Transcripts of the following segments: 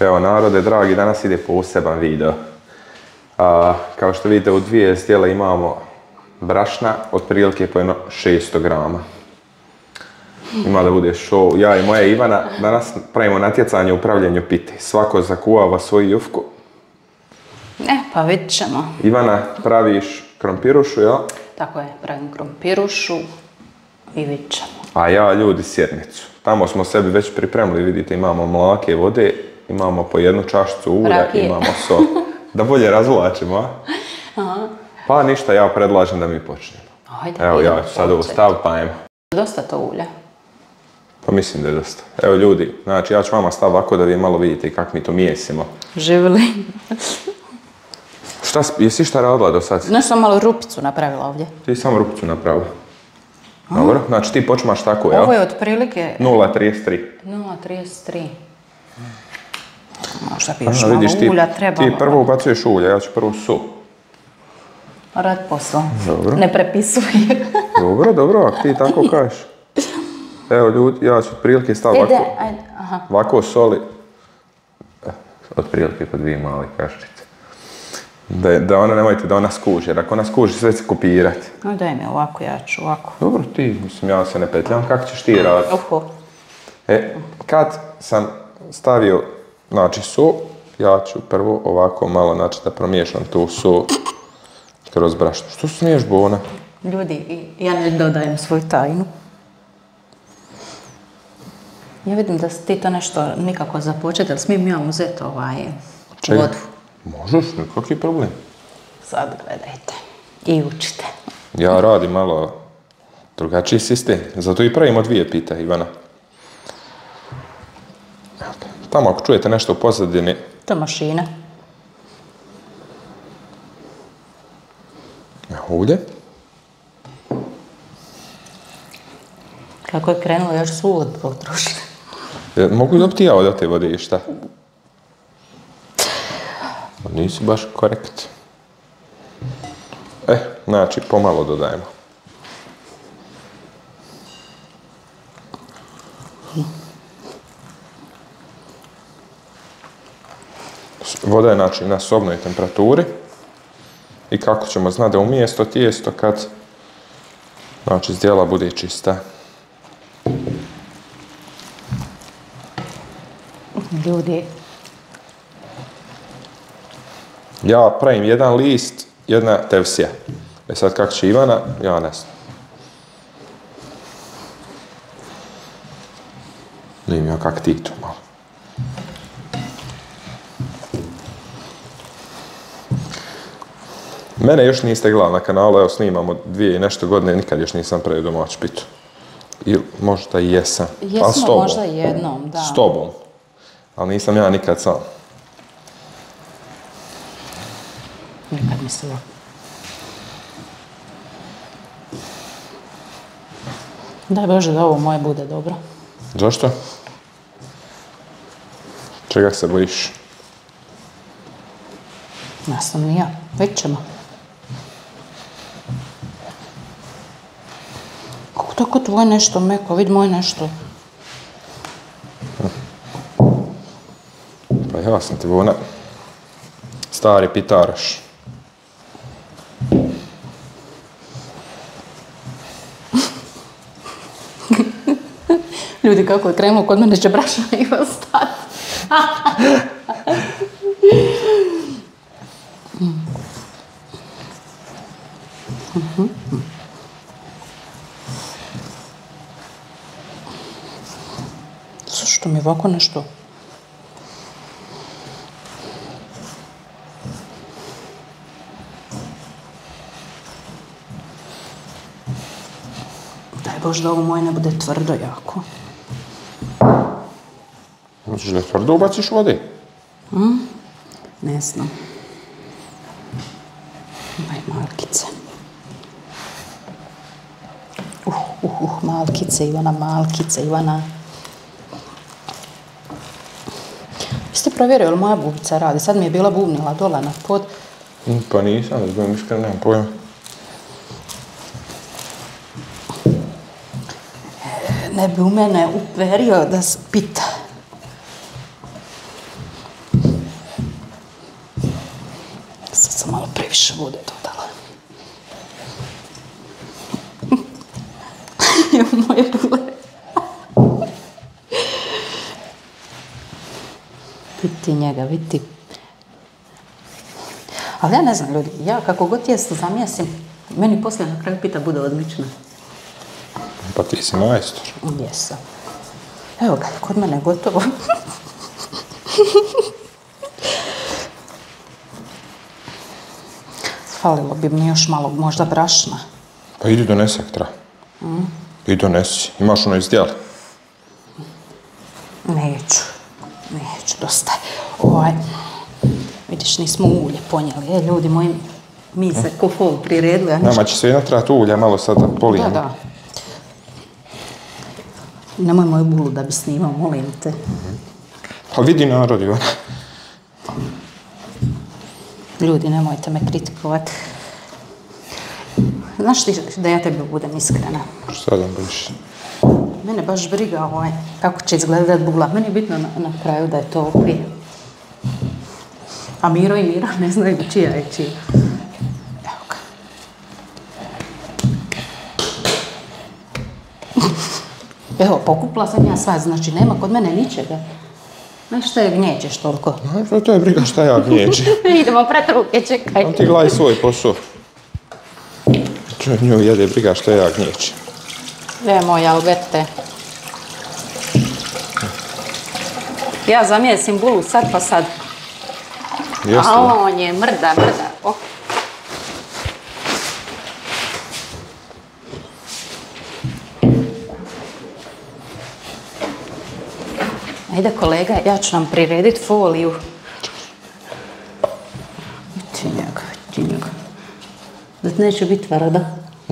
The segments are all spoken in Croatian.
Evo, narode dragi, danas ide poseban video. Kao što vidite, u dvije stijela imamo brašna, otprilike po jedno 600 grama. Ima da bude show. Ja i moja Ivana danas pravimo natjecanje u pravljenju pite. Svako zakuvava svoju jufku. Pa vidit ćemo. Ivana, praviš krompirušu, jel? Tako je, pravim krompirušu i vidit ćemo. A ja, ljudi, sjednicu. Tamo smo sebi već pripremili, vidite, imamo mlake vode, imamo po jednu čašicu ulja, imamo sol. Da bolje razvlačimo, a? Aha. Pa ništa, ja predlažem da mi počnemo. Ajde, evo, ja ću sad ovo stav, pa ajmo. Dosta to ulja. Pa mislim da je dosta. Evo ljudi, znači ja ću vama stav ovako da vi malo vidite kako mi to mijesimo. Živjeli. Jesi šta radila do sad? Nešto sam malo rupicu napravila ovdje. Ti samo rupicu napravila. Dobro, znači ti počmaš tako, jel? Ovo je otprilike... 0,33. 0,33. Možda bi još malo ulja trebalo. Ti prvo ubacuješ ulje, ja ću prvo sol. Rad posao. Dobro. Ne prepisuj. Dobro, ako ti tako kažeš. Evo ljudi, ja ću otprilike staviti ovako soli. Otprilike po 2 male kaščice. Da ona, nemojte da ona skuži, jer ako ona skuži sve će kopirati. No daj mi ovako, ja ću ovako. Dobro, ti, mislim, ja se ne petljam, kako ćeš ti raditi? Kad sam stavio, znači, sol, ja ću prvo ovako malo, znači, da promiješam tu sol kroz brašno. Što smiješ, Bona? Ljudi, ja ne dodajem svoju tajnu. Ja vidim da si ti to nešto nikako započeti, ali smijem ja uzeti vodu. Možeš, nikakvi problem. Sad gledajte i učite. Ja radim malo drugačiji sistem, zato i pravimo 2 pite, Ivana. Tamo ako čujete nešto u pozadini... To je mašina. Ulje. Kako je krenulo, još svu vodu potrošiti. Mogu dobiti ja od te vode i šta? Nisi baš korekt. Znači, pomalo dodajemo. Voda je, znači, na sobnoj temperaturi. I kako ćemo znati da umjesto tijesto kad, znači, zdjela bude čista. Ljudi. Ja pravim jedan list, jedna tevsija. Sad kako će Ivana, ja ne znam. Vidim ja kak ti tu malo. Mene još niste gledali na kanalu, evo snimamo 2 i nešto godine, nikad još nisam pravio domaću pitu. Ili možda i jesam. Jesmo možda jednom, da. S tobom. Ali nisam ja nikad sam. Nikad mislila. Daj Bože da ovo moje bude dobro. Zašto? Čega se bojiš? Ja sam i ja. Vidit ćemo. Kako tako tvoje nešto meko? Vidi moje nešto. Pa ja sam ti Bona. Stari pitaraš. Ljudi, kako je krenulo, kod mene će brašna i ostati. Zašto mi ovako nešto? Daj Bože da ovo moje ne bude tvrdo jako. Hoćeš da tvrdo ubaciš vode? Ne znam. Daj malkice. Malkice, Ivana, malkice, Ivana. Jeste provjerio li moja bubica radi? Sad mi je bila bubnila dole na pod. Pa nisam, da budem iskren, nemam pojma. Ne bi u mene uperio da pita. previše vode dodala. Evo moje bule. Vidi njega, vidi. Ali ja ne znam, ljudi, ja kako god tijesto zamjesim, meni poslije na kraju pita bude odlična. Pa ti si majstor. Jesam. Evo ga, kod mene je gotovo. Falilo bi mi još malo možda brašna. Pa idi donesi ak treba. Idi donesi. Imaš ono izdjeli? Neću, dosta. Vidiš, nismo ulje ponijeli. Ljudi moji, mi se ko fol priredili. Nama će se jedna trebati ulja malo sad da polijemo. Da. Nemoj moju bulu da bi snimao, molim te. Pa vidi narod, Ivana. Ljudi, nemojte me kritikovati. Znaš ti da ja tebi budem iskrena? Šta da budeš? Mene baš briga kako će izgledat bula. Meni je bitno na kraju da je to okvir. A Miro i Mira ne znaju čija je čija. Evo ga. Evo, pokupila sam ja sva, znači nema kod mene ničega. Znaš šta je gnjeđeš toliko? To je briga šta ja gnjeđem. Idemo pred ruke, čekaj. On ti gledaj svoj posao. Čovjek nju jede briga šta ja gnjeđem. Moj Alberte. Ja zamjesim bulu sad pa sad. Jeste A li? on je mrda. Oh. Ajde kolega, ja ću nam prirediti foliju. Vidi njega. Da ti neće biti tvrda.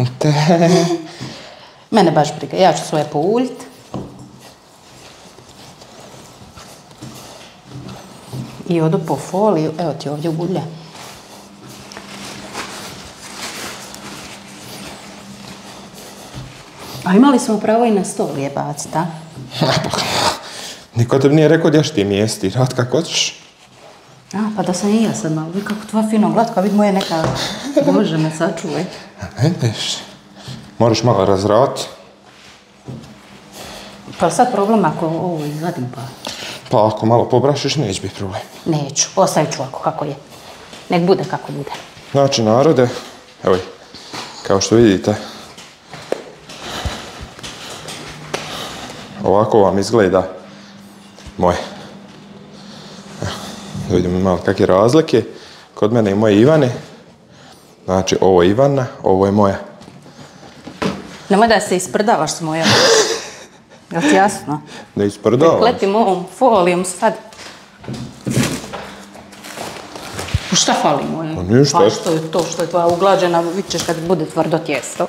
Mene baš briga, ja ću svoje pouljit. I odu po foliju, evo ti ovdje ulje. A imali smo pravo i na stol je baciti, a? Niko tebi nije rekao gdje ti mjesti, rad kako hoćeš. Pa da sam i ja sad malo, kako tvoja fino glatka, vidi moje neka, Bože me sačuvaj. Vidiš, moraš malo razraditi. Pa sad problem ako ovo izvadim pa... Pa ako malo pobrašiš, neće biti problem. Neću, ostavit ću ovako kako je. Nek bude kako bude. Znači, narode, evo, kao što vidite, ovako vam izgleda moje. Da vidimo malo kakve razlike. Kod mene i moje Ivane. Znači, ovo je Ivana, ovo je moja. Nemoj da se isprdavaš s mojom. Jel ti jasno? Ne isprdavam. Letim ovom folijom sad. Šta fali moje? Pa ništa. Pa što je to što je tvoja uglađena, vidit ćeš kad bude tvrdo tijesto.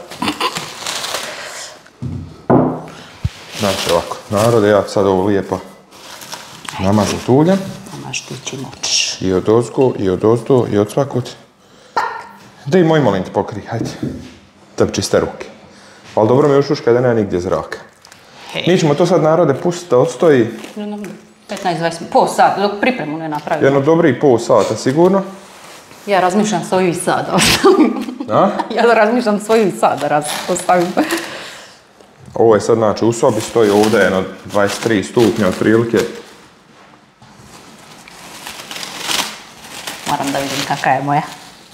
Znači ovako, narode, ja sad ovo lijepo namazam uljem. Namaš ti čim hoćeš. I od ozgo, i od ozdo, i od svakog. Da i moj molim te pokri, hajde. Da bi čiste ruke. Ali dobro mi još uška da nema nigdje zraka. Mi ćemo to sad, narode, pustiti da odstoji 15-20, pol sat, dok pripremu ne napravimo. jedno dobrih pol sata sigurno. Ja razmišljam svoju i sad da ostavim. A? Ja razmišljam svoju i sad da ostavim. Ovo je sad, znači, u sobi stoji ovdje jedno 23 stupnja otprilike. Moram da vidim kakva je moja.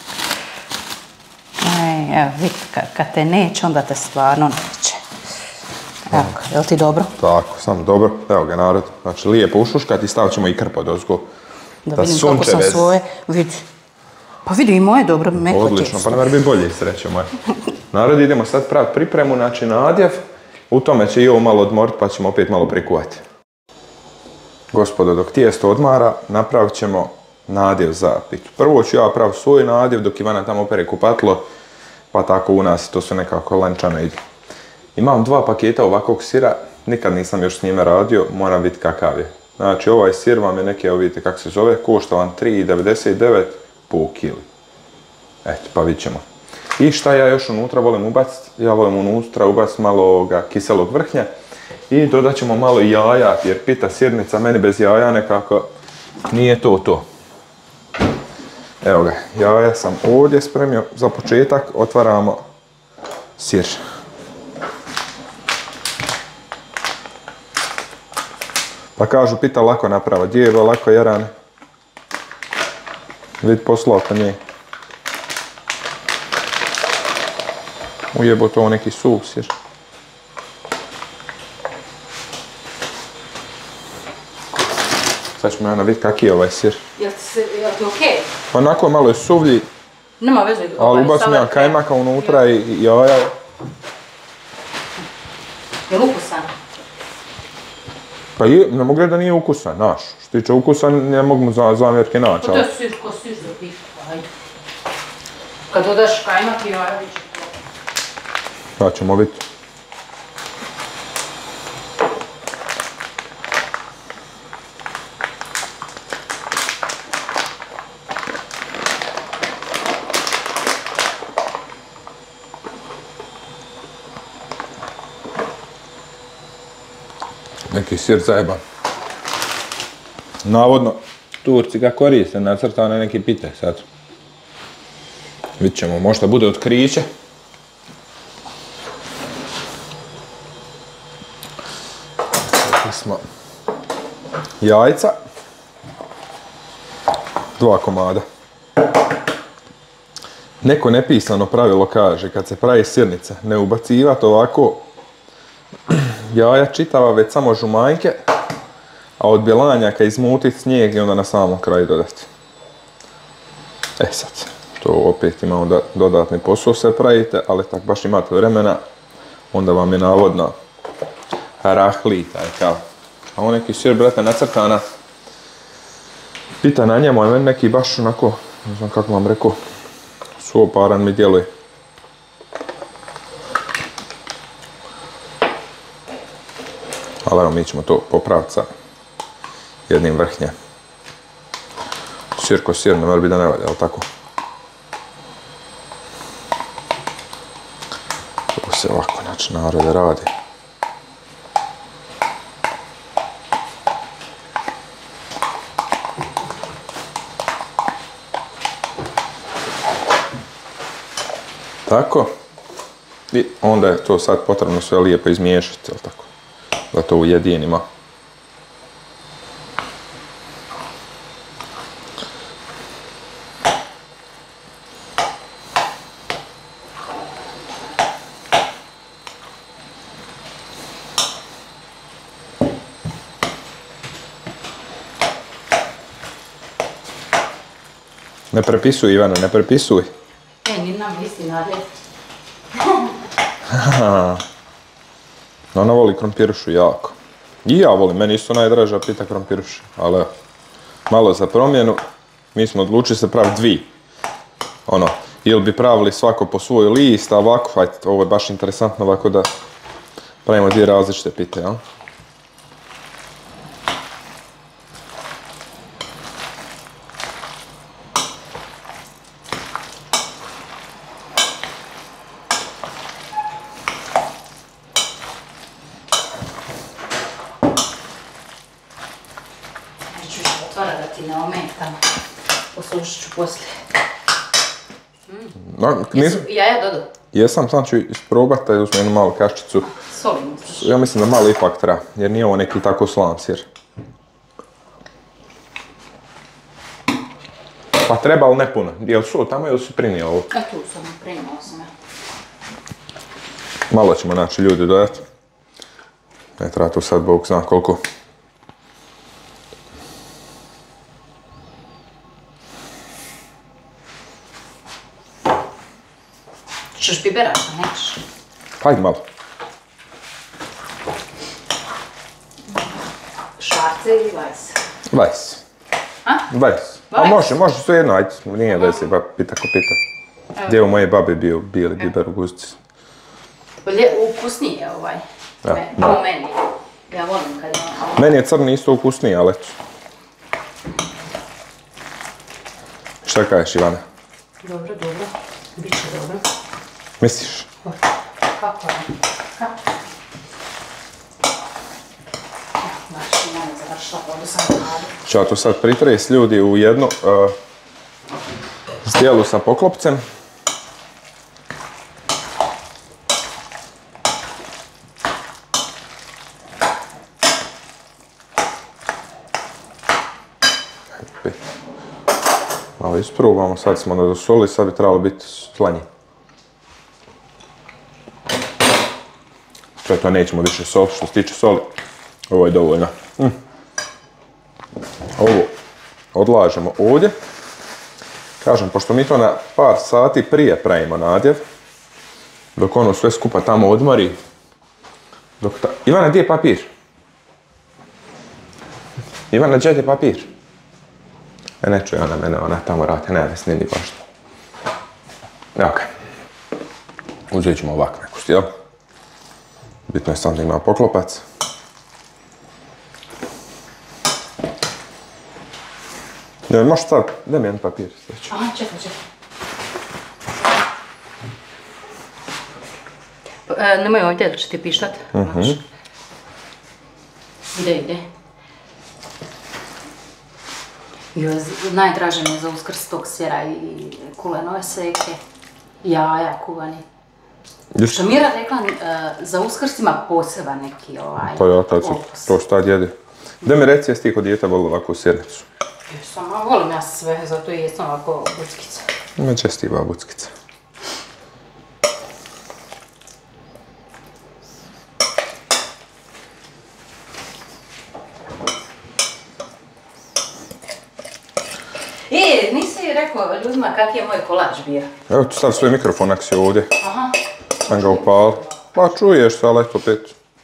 Evo, vidite, kad te neće, onda te stvarno neće. Evo ga, je li ti dobro? Tako, samo dobro. Evo ga, narod. Znači, lijepo ušuškati i stavit ćemo i krp od ozgo. Da vidim kako sam svoje, vidi. Pa vidi i moje dobro, meko tijesto. Odlično, pa ne mora biti bolje, sreće moje. Narod, idemo sad praviti pripremu, znači nadjev. U tome će i ovo malo odmoriti, pa ćemo opet malo prikuvati. Gospodo, dok tijesto odmara, napravit ćemo nadjev za pitu. Prvo ću ja praviti svoj nadjev, dok Ivana tamo opere kupatlo, pa tako u nas to sve nekako lančano ide. Imam 2 paketa ovakvog sira, nikad nisam još s njime radio, moram vidjeti kakav je. Znači, ovaj sir vam je neki, evo vidite kako se zove, košta vam 3,99 po kili. Eto, pa vidit ćemo. I šta ja još unutra volim ubaciti? Ja volim unutra ubaciti malo ovoga kiselog vrhnja i dodat ćemo malo jaja, jer pita sirnica meni bez jaja nekako nije to. Evo ga, jaja sam ovdje spremio. Za početak otvaramo sir. Pa kažu, pita lako naprava. Gdje je lako Jarane? Vid poslao pa nije. Ujebo to neki suv sir. Sad ćemo Jana vidjeti kak je ovaj sir. Jel ti okej? Onako malo je suvlji, Nema veze. ali ubacim ja kajmaka unutra i jaja. Jel ukusan? Pa je, ne mogu reći da nije ukusan, naš. Što tiče ukusan, ne mogu mu zamjerke naći. To je sir ko sir za pifu, ajde. Kad dodaš kajmak i jaja, viće to. Pa ćemo vidjeti. Neki sir zajeban. Navodno, Turci ga koriste, nacrtao na neki pite sad. Vidjet ćemo, možda bude otkriće. Sada smo jajca. 2 komada. Neko nepisano pravilo kaže, kad se pravi sirnica, ne ubacivati ovako jaja čitava, već samo žumanjke, a od bjelanjaka izmutiti snijeg i onda na samom kraju dodati. E sad, to opet ima onda dodatni posao se pravite, ali tak baš imate vremena, onda vam je navodno rahli taj kao. A on neki sir, brate, nacrtana. Pita na njemu, a meni neki baš onako, ne znam kako vam rekao, suoparan mi djeluje. Ali evo, mi ćemo to popraviti sa jednim vrhnjem. Sir ko sir, ne mora biti da ne valja, ali tako? To se ovako, znači, narode radi. Tako. I onda je to sad potrebno sve lijepo izmiješati, jel tako? Da to ujedinimo. Ne prepisuj, Ivana, ne prepisuj. Ni nam istina, ali... Ona voli krompirušu jako. I ja volim, meni isto najdraža pita krompiruša. Ali malo za promjenu, mi smo odlučili se praviti dvi. Ono, ili bi pravili svako po svoj list, a ovako, ajde, ovo je baš interesantno ovako da pravimo dvije različite pite, jel? Da ti ne ometam. Poslušat ću poslije. Jaja dodu? Jesam, sam ću isprobati da uzmem jednu malu kaščicu. Soli misliš? Ja mislim da malo ipak treba, jer nije ovo neki tako slan sir. Pa treba, ali ne puno. Jel su tamo ili si prinio ovo? A tu sam, prinila sam ja. Malo ćemo naći ljudi dodati. Ne treba tu sad, Bog zna koliko. Češ biberaš, a nećeš? Hajde malo. Švarce ili vajs? Vajs. A? Vajs. A može sve jedno, ajde. Nije da se pita ko pita. Gdje u moje babe bio bijeli biber u guzici. Ukusniji je ovaj. Da. Po meni. Ja volim kad je ono... Meni je crni isto ukusniji, ali eto. Šta kažeš, Ivana? Dobro. Biće dobro. Misliš? Kako je? Kako? Znači, nema završila vodu sam radu. Ću ja to sad pritresti ljudi u jednu zdjelu sa poklopcem. Malo isprobamo, sad smo do soli, sad bi trebalo biti slanje. To nećemo više sol, što se tiče soli, ovo je dovoljno. Ovo odlažemo ovdje. Kažem, pošto mi to na par sati prije pravimo nadjev, dok ono sve skupa tamo odmori. Ivana, gdje je papir? Ivana, gdje je papir? Ne čuje ona mene, ona tamo radi, ne snimi baš to. Ok. Uzet ćemo ovak neku stijel. Bitno je sam da ima poklopac. Ne, možeš staviti, daj mi jedan papir. Aha, čekaj. Nemoj ovdje, da će ti pištat. Ide. Najdraže mi je za Uskrs tog sira i kulenove seke, jaja kuvani. Što Mira rekla, za Uskrs ima poseban neki Pa ja, to što tad jede. Da mi reci, jesi ti kod dijeta volila ovakvu sirnicu? Jesam, a volim ja sve, zato i jesam ovako buckica. Ima čestiva buckica. Nisi rekao ljudima kak je moj kolač bio? Evo tu stav svoj mikrofon ako si ovdje. Aha. Sam ga upali. Pa čuješ se, ali eto opet.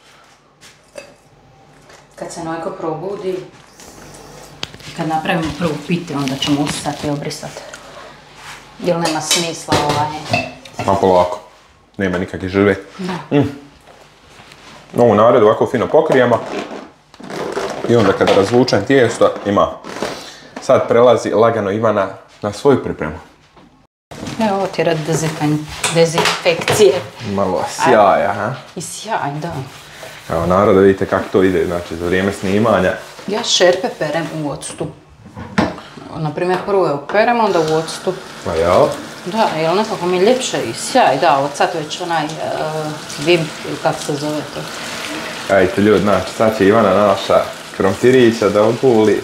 Kad se Nojko probudi, kad napravimo prvu piti, onda ćemo usisati i obrisati. Jer nema smisla Pa polako. Nema nikakve žive. Da. Ovu naredu ovako fino pokrijemo. I onda kada razvučem tijesto, ima. Sad prelazi lagano Ivana na svoju pripremu. Evo, ovo ti je rad dezinfekcije. Malo sjaja, ha? I sjaj, da. Evo, narod, da vidite kako to ide, znači, za vrijeme snimanja. Ja šerpe perem u octu. Naprimjer, prvo je operem, onda u octu. Pa jel? Da, jel nekako mi je ljepše i sjaj, da, od sad već onaj vim, ili kako se zove to. Ajde, ljudi, znači, sad će Ivana naša krompirića da opuli.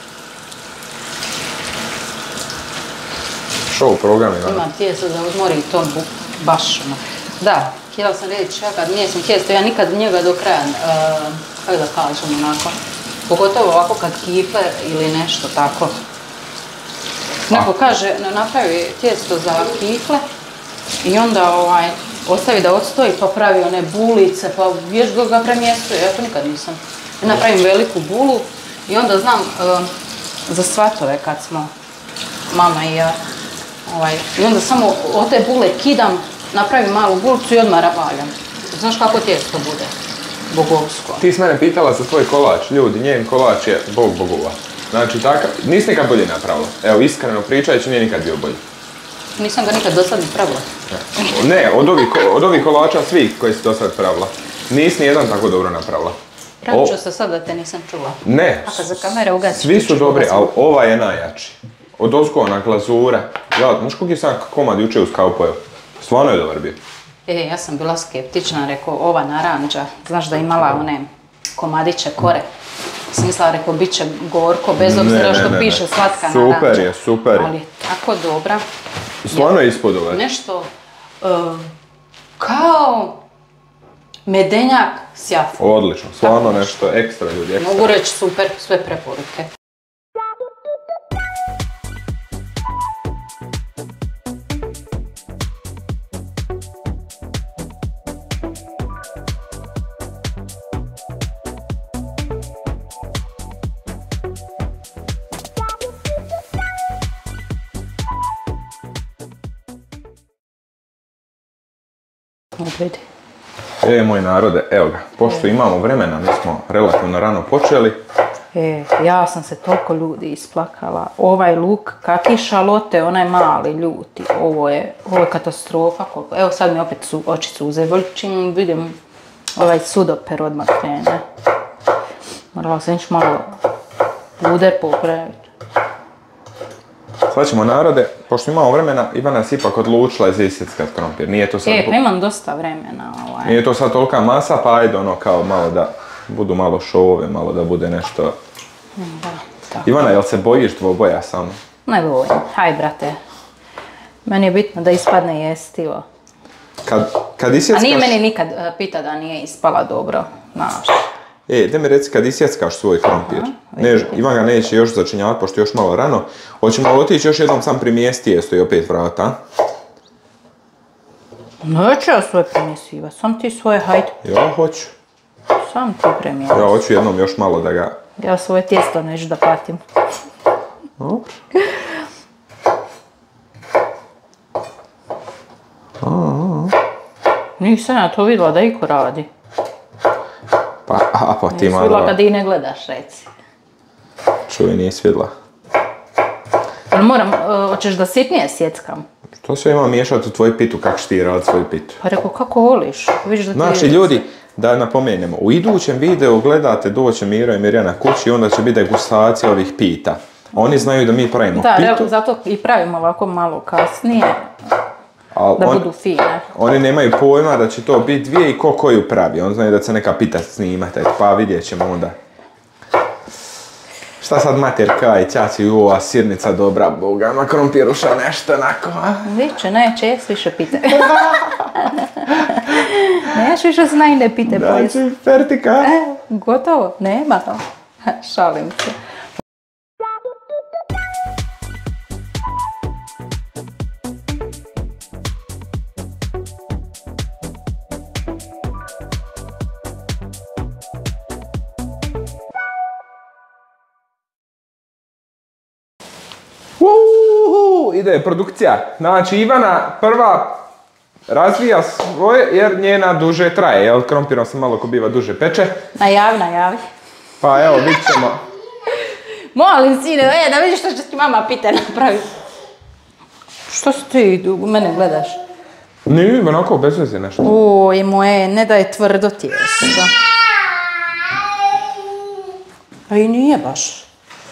Show program, Ivana. Ima tijesto za odmori i to baš ono. Da, htjela sam reći, ja kad nijesam tijesto, ja nikad njega do kraja, kako da kažem onako, pogotovo ovako kad kifle ili nešto tako. Neko kaže, napravi tijesto za kifle i onda ostavi da odstoji pa pravi one bulice, pa vježba ga premjestuje, ja to nikad nisam. Napravim veliku bulu i onda znam za svatove kad smo mama i ja. I onda samo od te bule kidam, napravim malu bulicu i odmah rabaljam. Znaš kako tijesto bude? Bogovsko. Ti si mene pitala za tvoj kolač, ljudi, njen kolač je bog bogova. Znači, takav, nisi nikad bolje napravila. Evo, iskreno pričajući, nije nikad bio bolji. Nisam ga nikad do sad pravila. Ne, od ovih kolača svih koji si do sad pravila, nisi nijedan tako dobro napravila. Pravit ću se sad da te nisam čula. Ne, a kad za kamere ugasi, svi su dobri, ali ovaj je najjači. Od ozgo ona glazura. Znaš koliko je sam komad juče uz kao pojel? Stvarno je dobar bio. Ja sam bila skeptična, rekao, ova naranđa, znaš da je imala one komadiće kore. Smisla, rekao, bit će gorko, bez obzira što piše slatka naranđa. Super je, super je. Ali tako dobra. Stvarno je ispod ovaj. Nešto kao medenjak s jafom. Odlično, stvarno nešto ekstra ljudi, ekstra. Mogu reći super, sve preporuke. Moj narode, evo ga, pošto imamo vremena, mi smo relativno rano počeli. Ja sam se toliko ljudi isplakala. Ovaj luk, kakvi šalote, onaj mali ljuti. Ovo je katastrofa. Evo sad mi opet oči suze. Čim vidim ovaj sudoper odmah krene. Morala sam ići malo luder popraviti. Sad ćemo narode, pošto imamo vremena, Ivana se ipak odlučila isjeckat krompir. Nije to sad... Pa imam dosta vremena. Nije to sad tolika masa, pa ajde ono kao malo da budu malo šovove, malo da bude nešto... Da, tako. Ivana, jel se bojiš dvoboja samo? Ne bojim, haj brate. Meni je bitno da ispadne jestivo. Kad isjeckaš... A nije meni nikad pita da nije ispala dobro, znaš. Da mi reci kad isjeckaš svoj krompir. Ivan ga neće još začinjavati, pošto je još malo rano. Hoćemo otići još jednom sam primijesti tijesto i opet vrata. Neću ja svoje primjesiva, sam ti svoje, hajde. Ja hoću. Sam ti primjesi. Ja hoću jednom još malo da ga... Ja svoje tijesto neću da patim. Dobro. Nisam ja to vidjela da iko radi. Pa ti Nisi vidjela kad i ne gledaš, reci. Čuj, nisi vidjela. Ali moram, hoćeš da sitnije sjeckam? To sve ima miješati u tvoj pitu, kako ti radi svoj pitu. Pa rekao, kako voliš? Vidiš da ti Znači ljudi, da napomenemo, u idućem videu gledate doće Miro i Mirjana kući i onda će biti degustacija ovih pita. Oni znaju da mi pravimo pitu. Da, zato i pravimo ovako malo kasnije, da budu fine. Oni nemaju pojma da će to biti dvije i ko koju pravi. Oni znaju da će neka pita snimati, pa vidjet ćemo onda. Šta sad mater kaj, ćaci, ova sirnica dobra, boga, na krompiruša nešto onako, a? Viće, neće jes više pite. Neš više znajne pite pojesti. Znači, fertika. Gotovo, nema. Šalim se. Ide produkcija. Znači Ivana prva razvija svoje jer njena duže traje, jel? Krompirom se malo ko biva duže peče. Najavi. Pa evo, vidit ćemo. Molim sine, da vidiš što će ti mama pite napraviti. Što si ti u mene gledaš? Nije, onako bez veze nešto. Oj, moje, ne da je tvrdo tijesto. A i nije baš.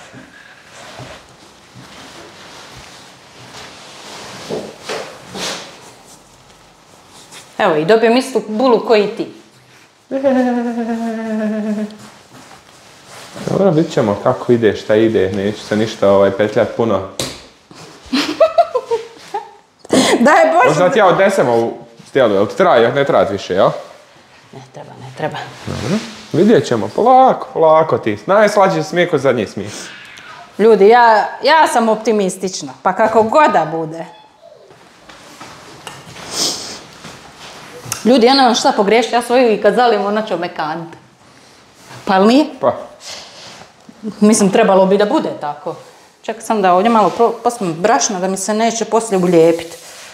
Evo i dobijem istu bulu koji ti. Dobro, vidit ćemo kako ide, šta ide, neću se ništa petljati puno. Daj Bože! Možda ti ja odnesem ovu stijelu, jel ti traje, ne traje više, jel? Ne treba. Dobro, vidjet ćemo, polako ti. Najslađi smijeh kod zadnji smijeh. Ljudi, ja sam optimistična, pa kako god da bude. Ljudi, ja nemam šta pogriješiti, ja svoju i kad zalim, ona će me kanti. Pa li nije? Pa. Mislim, trebalo bi da bude tako. Čekaj sam da ovdje malo postavim brašna da mi se neće poslije ulijepiti.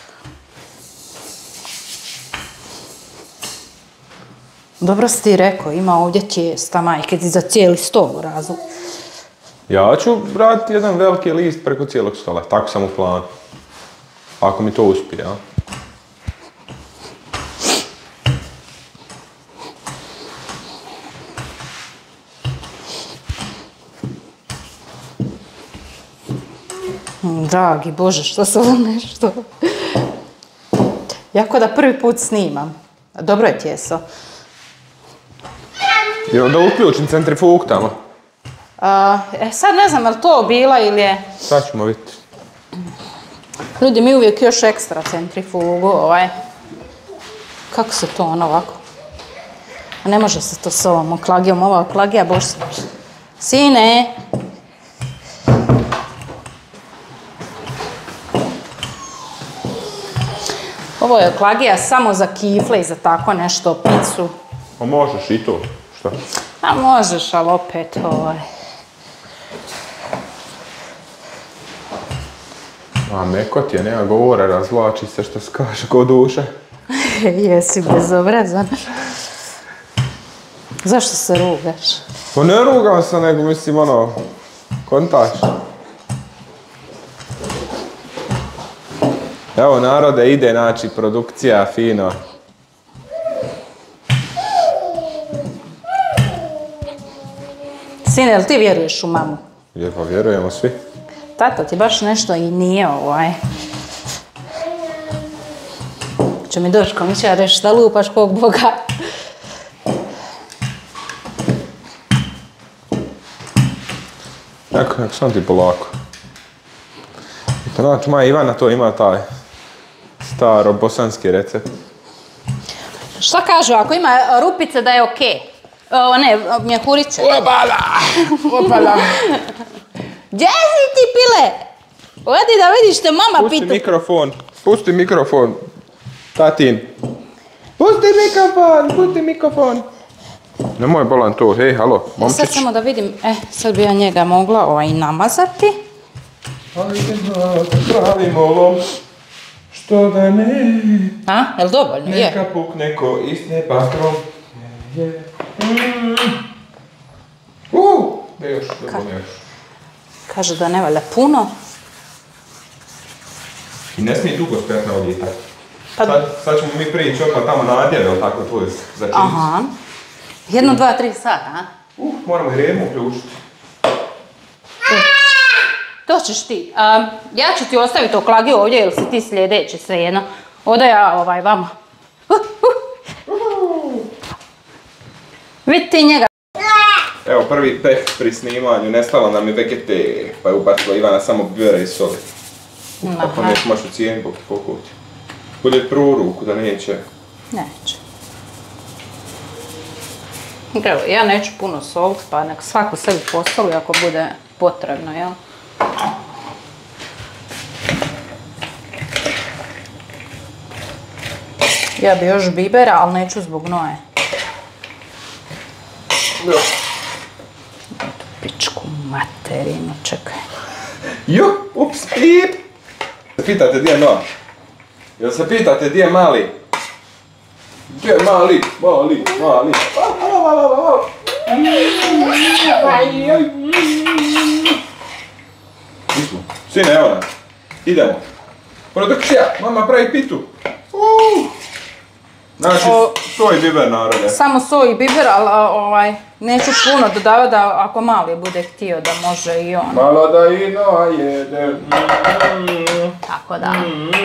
Dobro si ti rekao, ima ovdje tijesta, majke ti za cijeli stol u razlog. Ja ću raditi jedan veliki list preko cijelog stola, tako sam u planu. Ako mi to uspije, jel? Dragi Bože, što se ovo nešto... Jako da prvi put snimam. Dobro je tijesto. I onda uključim centrifug tamo. Sad ne znam je li to bila ili je... Sad ćemo vidjeti. Ljudi, mi uvijek još ekstra centrifugu, Kako se to ovako? Ne može se to s ovom oklagijom, ova oklagija, bož se... Sine! Ovo je oklagija samo za kifle i za tako nešto, picu. Pa možeš i to, šta? A možeš, ali opet A meko ti je, nema govora, razvlači se što se kaže ko duše. Jesi bezobrazan. Zašto se rugaš? Pa ne rugam se, nego mislim kontaš. Evo narode, ide znači produkcija fino. Sine, jel ti vjeruješ u mamu? Pa vjerujemo svi. Tato ti baš nešto i nije Će mi doći komića reći šta lupaš kog boga. Jako, sam ti polako. Znači, moja Ivana to ima taj staro bosanski recept. Šta kažu, ako ima rupice da je okej? Ne, mjehurice. Opala! Gdje si ti, pile? Odi da vidiš te mama pitu. Pusti mikrofon. Tatin. Pusti mikrofon. Nemoj bolan to, hej, halo, momčić. Sad samo da vidim, sad bi ja njega mogla namazati. Ajde, pravim ovom, što da ne. A, jel dovoljno? Je. Neka pukne ko iz neba strom. Da još, da još. Kaže da ne valja puno. I ne smije dugo spjeti na oljita. Sad ćemo mi prići opet tamo na Adjeve, ali tako tvoj začiniti. Aha. 1, 2, 3 sata, a? Moramo i remu uključiti. To ćeš ti. Ja ću ti ostaviti oklagi ovdje, jer si ti sljedeći svejedno. Oda ja vama. Vidi ti njega. Evo, prvi peh pri snimanju, nestala nam je vegete, pa je ubacila Ivana samo bjera i soli. Ako neću maš u cijeni pokuti. Bolje prvu ruku da neće. Neće. Evo, ja neću puno soliti, pa nek svako sebi posoli ako bude potrebno, jel? Ja bi još bibera, ali neću zbog noje. Pičku materinu, čekaj. Ups, pip! Pitate gdje je nož? Jel se pitate gdje je mali? Gdje je mali? Nismo. Sine, evo nas. Idemo. Produkcija, mama pravi pitu. Znači, soj i biber, narode. Samo soj i biber, ali neću puno dodavati da ako mali bude htio da može i on. Malo da i Noa jede. Tako da.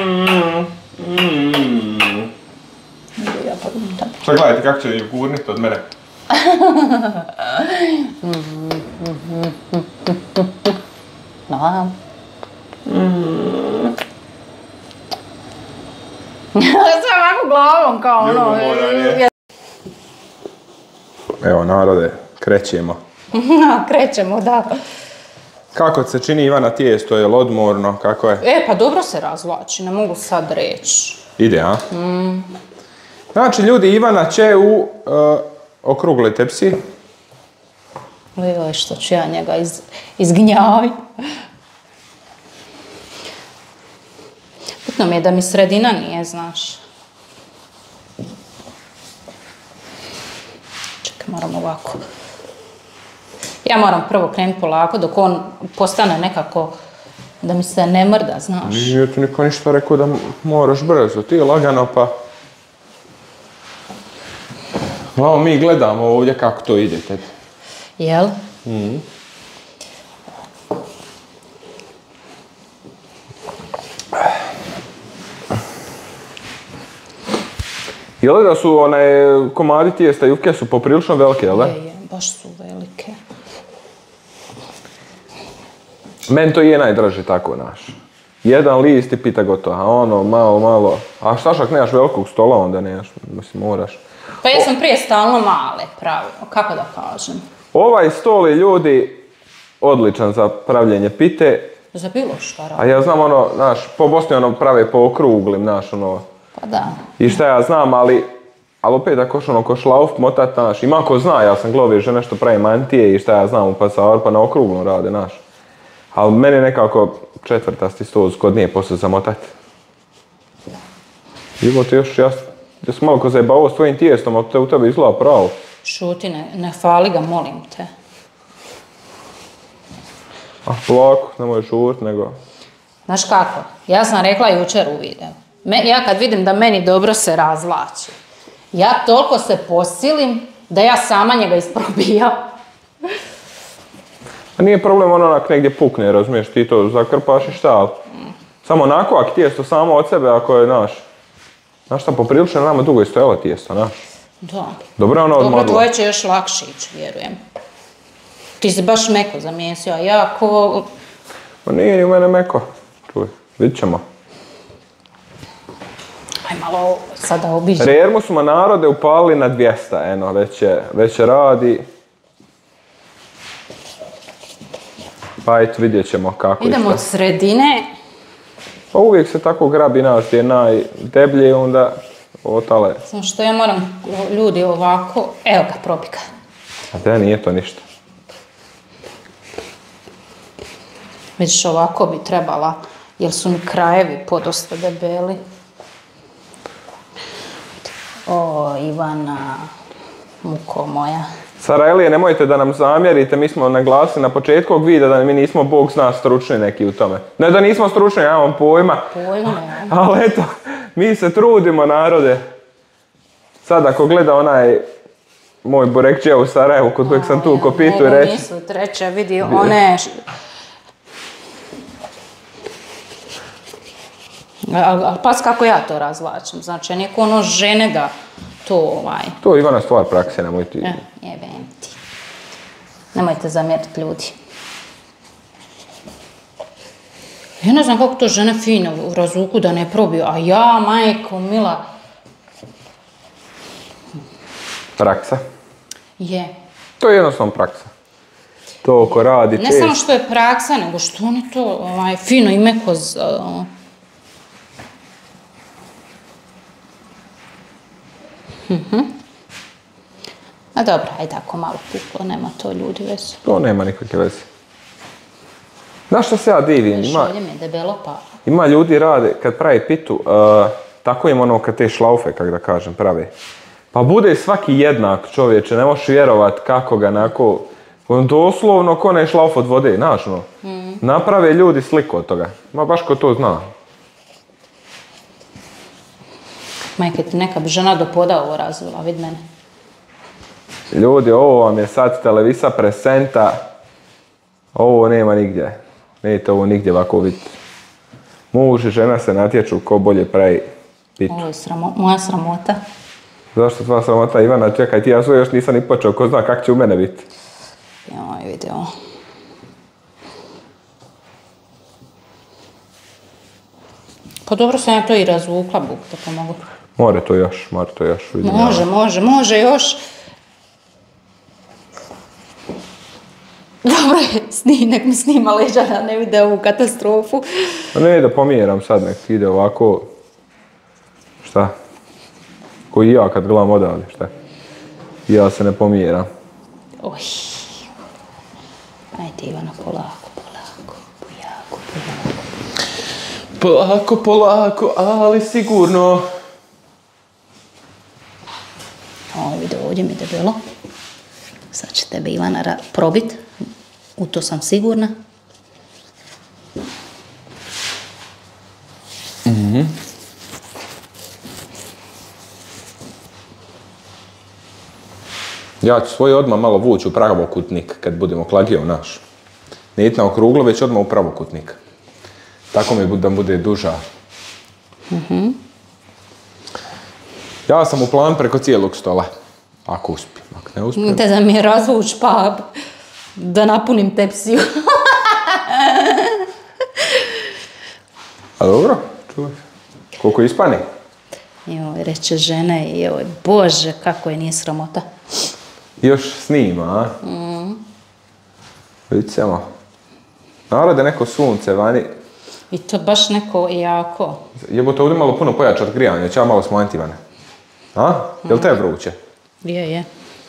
Sad gledajte kako će ju gurniti od mene. No. Sve ovako glavom kao ono. Evo narode, krećemo. Krećemo, da. Kako se čini Ivana tijesto, je li odmorno, kako je? Pa dobro se razvlači, ne mogu sad reći. Ide, a? Znači ljudi, Ivana će u okrugloj tepsi. Joj, što ću ja njega izgnjaviti. Bitno mi je da mi sredina nije, znaš. Čekaj, moram ovako. Ja moram prvo krenuti polako dok on postane nekako da mi se ne mrda, znaš. Nije tu niko ništa rekao da moraš brzo, ti je lagano pa... Glavo, mi gledamo ovdje kako to ide tebi. Jel? Jel' da su komadi tijesta juke su poprilično velike, jel' da? Je, baš su velike. Meni to je najdraže tako, naš. Jedan list i pita gotovo, a ono, malo. A šta šak nemaš velikog stola, onda nemaš, mislim, moraš. Pa ja sam prije stalno male pravila, kako da kažem. Ovaj stol je, ljudi, odličan za pravljenje pite. Za bilo šta radi. A ja znam ono, znaš, po Bosni ono prave po okruglim, znaš, ono. Pa da. I šta ja znam, ali opet ako ono ko šlauf motat, znaš, ima ko zna, ja sam gledao že nešto pravi mantije i šta ja znam, pa na okruglom rade, znaš. Ali meni nekako četvrtasti stol zgodnije poslije zamotati. Ivo ti još, ja sam malo ko zajebao s tvojim tijestom, ali u tebi izgleda pravo. Šuti, ne fali ga, molim te. A polako, nemoj žurit, nego... Znaš kako, ja sam rekla jučer u videu. Ja kad vidim da meni dobro se razvlači, ja toliko se posilim da ja sama njega isprobijam. A nije problem ono onak negdje pukne, razumiješ, ti to zakrpaš i šta, ali samo onako, ako tijesto samo od sebe, ako je, znaš šta, poprilično nama dugo je stojalo tijesto, znaš. Da. Dobro je ono odmorilo. Dobro, tvoje će još lakše ići, vjerujem. Ti si baš meko zamijesio, a jako... Ma nije ni u mene meko. Čuj, vidit ćemo. Aj malo sada obiđe. Rermu smo narode upalili na 200, eno, već je radi. Pa eto, vidjet ćemo kako idemo od sredine. Pa uvijek se tako grabi nas gdje je najdeblje, onda otale. Samo što ja moram ljudi ovako, evo ga, propika. A da, nije to ništa. Vidiš, ovako bi trebala, jer su mi krajevi podosta debeli. O, Ivana, muko moja. Sarajlije, nemojte da nam zamjerite, mi smo naglasili na početku ovog videa da mi nismo, Bog zna, stručni neki u tome. Ne da nismo stručni, ja imam pojma. Pojma ne. Ali eto, mi se trudimo, narode. Sad ako gleda onaj moj burekđija u Sarajevu, kod kojeg sam tu u Kopitu i reći... Nisu treće, vidi, one... Ali pas kako ja to razvlačim, znači niko ono žene da to To je Ivana stvar prakse, nemoj ti... Jebem ti. Nemojte zamjeriti ljudi. Ja ne znam kako to žene fino u razvuku da ne probiju, a ja, majko mila... Praksa. Je. To je jednostavno praksa. To ko radi Ne samo što je praksa, nego što oni to fino i meko... A dobro, ajde ako malo puklo, nema to ljudi veze. To nema nikakve veze. Znaš što se ja divim? Šolje mi je debelo pa... Ima ljudi rade, kad pravi pitu, tako im ono kad te šlaufe, kako da kažem, prave. Pa bude svaki jednak čovječe, ne možeš vjerovat kako ga onako... Doslovno ko ne šlauf od vode, znaš ono. Naprave ljudi sliku od toga. Ma baš ko to zna. Majke, ti neka bi žena do poda ovo razvila, vid mene. Ljudi, ovo vam je sad televisa presenta. Ovo nema nigdje. Nećete ovo nigdje ovako vidjeti. Muž i žena se natječu ko bolje pravi pitu. Ovo je moja sramota. Zašto tvoja sramota, Ivana? Čekaj, ti ja svoj još nisam ni počeo, ko zna kak će u mene biti. Joj, vidi ovo. Pa dobro sam ja to i razvukla, Bog, da pomogu. More to još. Vidim Može još. Dobro je, nek mi snima leđa da ne vide ovu katastrofu. Ne, da pomjeram sad, nek ide ovako. Šta? Ko i ja kad gledam odavde, šta? Ja se ne pomjeram. Oj. Ajde, Ivana, polako. Polako, ali sigurno. Vidi, ovdje mi je debelo. Sad će tebe Ivana probit. U to sam sigurna. Ja ću svoj odmah malo vući u pravokutnik kad budemo klagio naš. Ne na okruglo, već odmah u pravokutnik. Tako mi da bude duža. Ja sam u plan preko cijelog stola. Ako uspijem, ako ne uspijem. Te da mi je razvuč pa da napunim tepsiju. A dobro, čuvaj. Koliko ispani? Joj, reče žene, joj, Bože, kako je nije sramota. Još snima, a? Vidit ćemo. Narode neko sunce vani. I to baš neko jako. Jebote, ovdje malo puno pojačat grijanje, će ja malo smanjiti, Ivane. A? Jel te vruće? Je.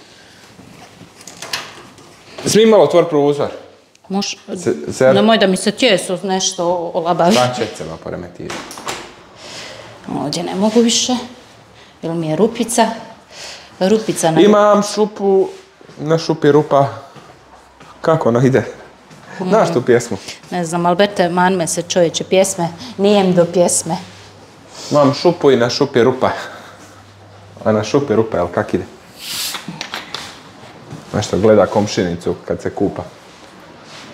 Smijem malo otvor prozor. Nemoj da mi se tijeso nešto olabaži. Da će se poremetiti. Ovdje ne mogu više. Jel mi je rupica? Imam šupu, na šupi rupa. Kako ono ide? Znaš tu pjesmu? Ne znam, Alberte, man me se čovječe pjesme, nijem do pjesme. Imam šupu i na šupi rupa. A na šupi rupa, jel kak ide? Nešto gleda komšinicu kad se kupa.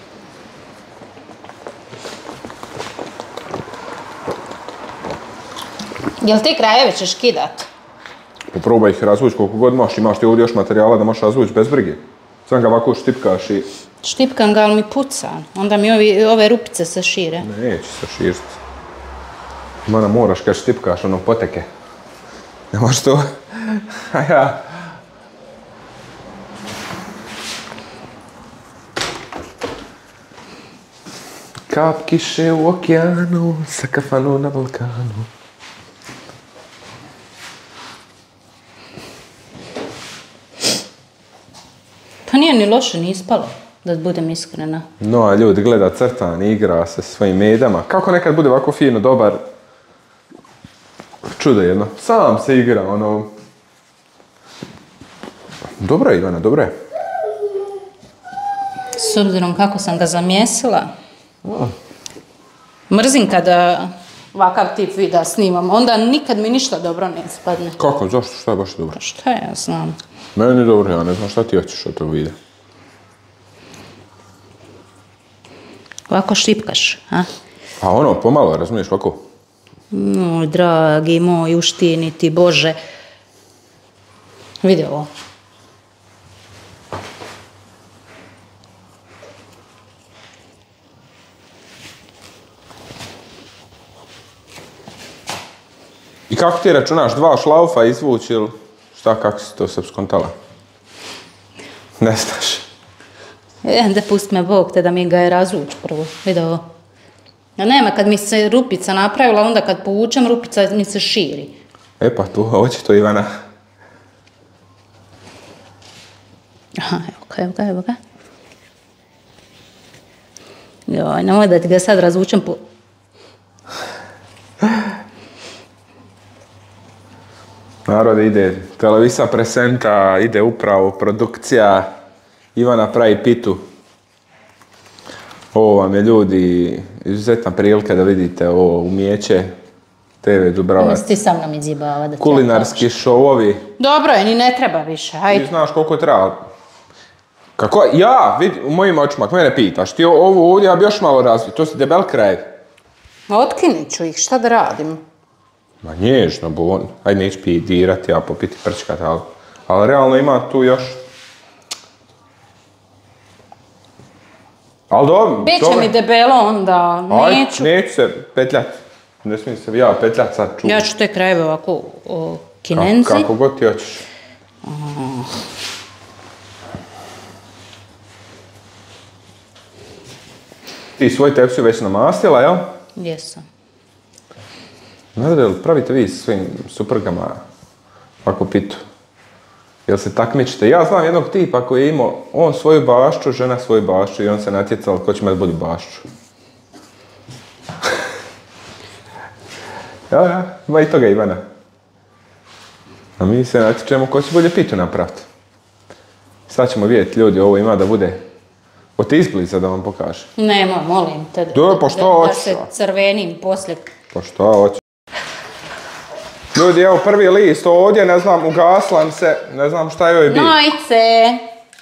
Jel ti krajeve ćeš kidat? Probaj ih razvući koliko god možeš, imaš ti ovdje još materijala da možeš razvući bez brige. Sam ga ovako štipkaš i... Štipkam ga, ali mi puca. Onda mi ove rupice se šire. Neće se širiti. Moraš kad štipkaš ono poteke. Ne možeš to... A ja... Kap kiše u okeanu, sa kafanu na Balkanu. Pa nije ni loše, ni ispalo, da budem iskrena. No, a ljudi gleda crtan, igra se svojim medama. Kako nekad bude ovako fino, dobar... Čudo jedno. Sam se igra, ono... Dobro je, Ivana, dobro je. S obzirom kako sam ga zamjesila. Mrzim kada ovakav tip videa snimam, onda nikad mi ništa dobro ne ispadne. Kako? Zašto? Šta je baš dobro? Šta ja znam? Meni je dobro, ja ne znam šta ti hoćeš od tog videa. Ovako štipkaš, a? A ono, pomalo, razumiješ, ovako? Moj dragi, moj uštiniti, Bože. Vidi ovo. I kako ti računaš, 2 šlaufa izvući ili šta, kako si to sad skontala? Ne znaš. Da pusti me Bog te da mi ga je razvuć prvo. Vidi ovo. Ja nema, kad mi se rupica napravila, onda kad povučem, rupica mi se širi. E pa tu, očito Ivana. Aha, evo ga. Joj, nemoj da ti ga sad razvučem po... Narode, ide televisa presenta, ide upravo produkcija, Ivana pravi pitu. Ovo vam je, ljudi, izuzetna prilika da vidite ovo umijeće TV Dubravac. Ti sa mnom izjebava da... Kulinarski šovovi. Dobro je, ni ne treba više, hajde. Ti znaš koliko treba. Kako? Ja, vidi, u mojim očima, ako mene pitaš, ti ovo ovdje ja bi još malo razvio, to si debel kraj. Otkinit ću ih, šta da radim? Ma nježno, bon. Ajde, neću dirati, ja popiti prčkat, ali realno ima tu još... Ali dobro. Biće mi debelo onda, neću. Neću se petljat. Ne smijem se ja petljat sad čuti. Ja ću te krajeve ovako kinenzi. Kako god ti hoćeš. Ti svoj tepsiju već namastila, jel? Jesam. Znate li pravite vi s svojim suprugama ovako pitu? Jel se takmičite? Ja znam jednog tipa koji je imao on svoju bašču, žena svoju bašču i on se natjecao ko će imati bolju bašču. Ja, ima i toga Ivana. A mi se natječemo ko će bolje pitu napraviti. Sad ćemo vidjeti, ljudi, ovo ima da bude od izbliza da vam pokaže. Nema, molim te. Pa što hoćeš? Da se crvenim poslije. Pa što hoćeš? Ljudi, evo prvi list ovdje, ne znam, ugaslam se, ne znam šta joj bi. Majice!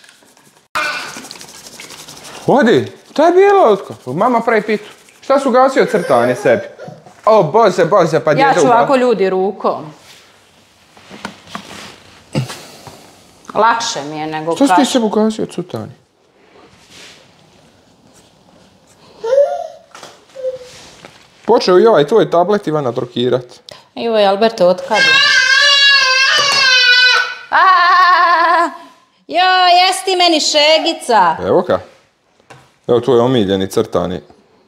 Odi, to je bilo otko. Mama pravi pitu. Šta su ugasio crtanje sebi? O, bože, pa djede Ja ću ovako ljudi rukom. Lakše mi je nego što si ti sebi ugasio crtanje? Počeo i ovaj tvoj tablet Ivana trokirat. Joj, Alberto, otkad je? Joj, jesi ti meni šegica? Evo ka. Evo tvoj omiljeni crtani.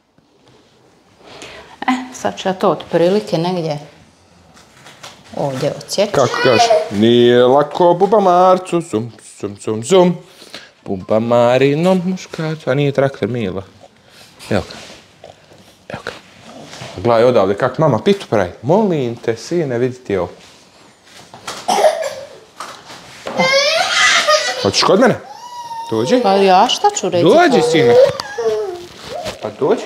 Sad ću ja to otprilike negdje ovdje odsjeći. Kako kaže? Nije lako bubamarcu, zum. Bubamarinom muškarcu, a nije traktor Mila. Evo ka. Gledaj odavde kak mama pitu pravi. Molim te, sine, vidi ti ovo. Hoćeš kod mene? Dođi. Pa ja šta ću reći? Dođi, sine. Pa dođi.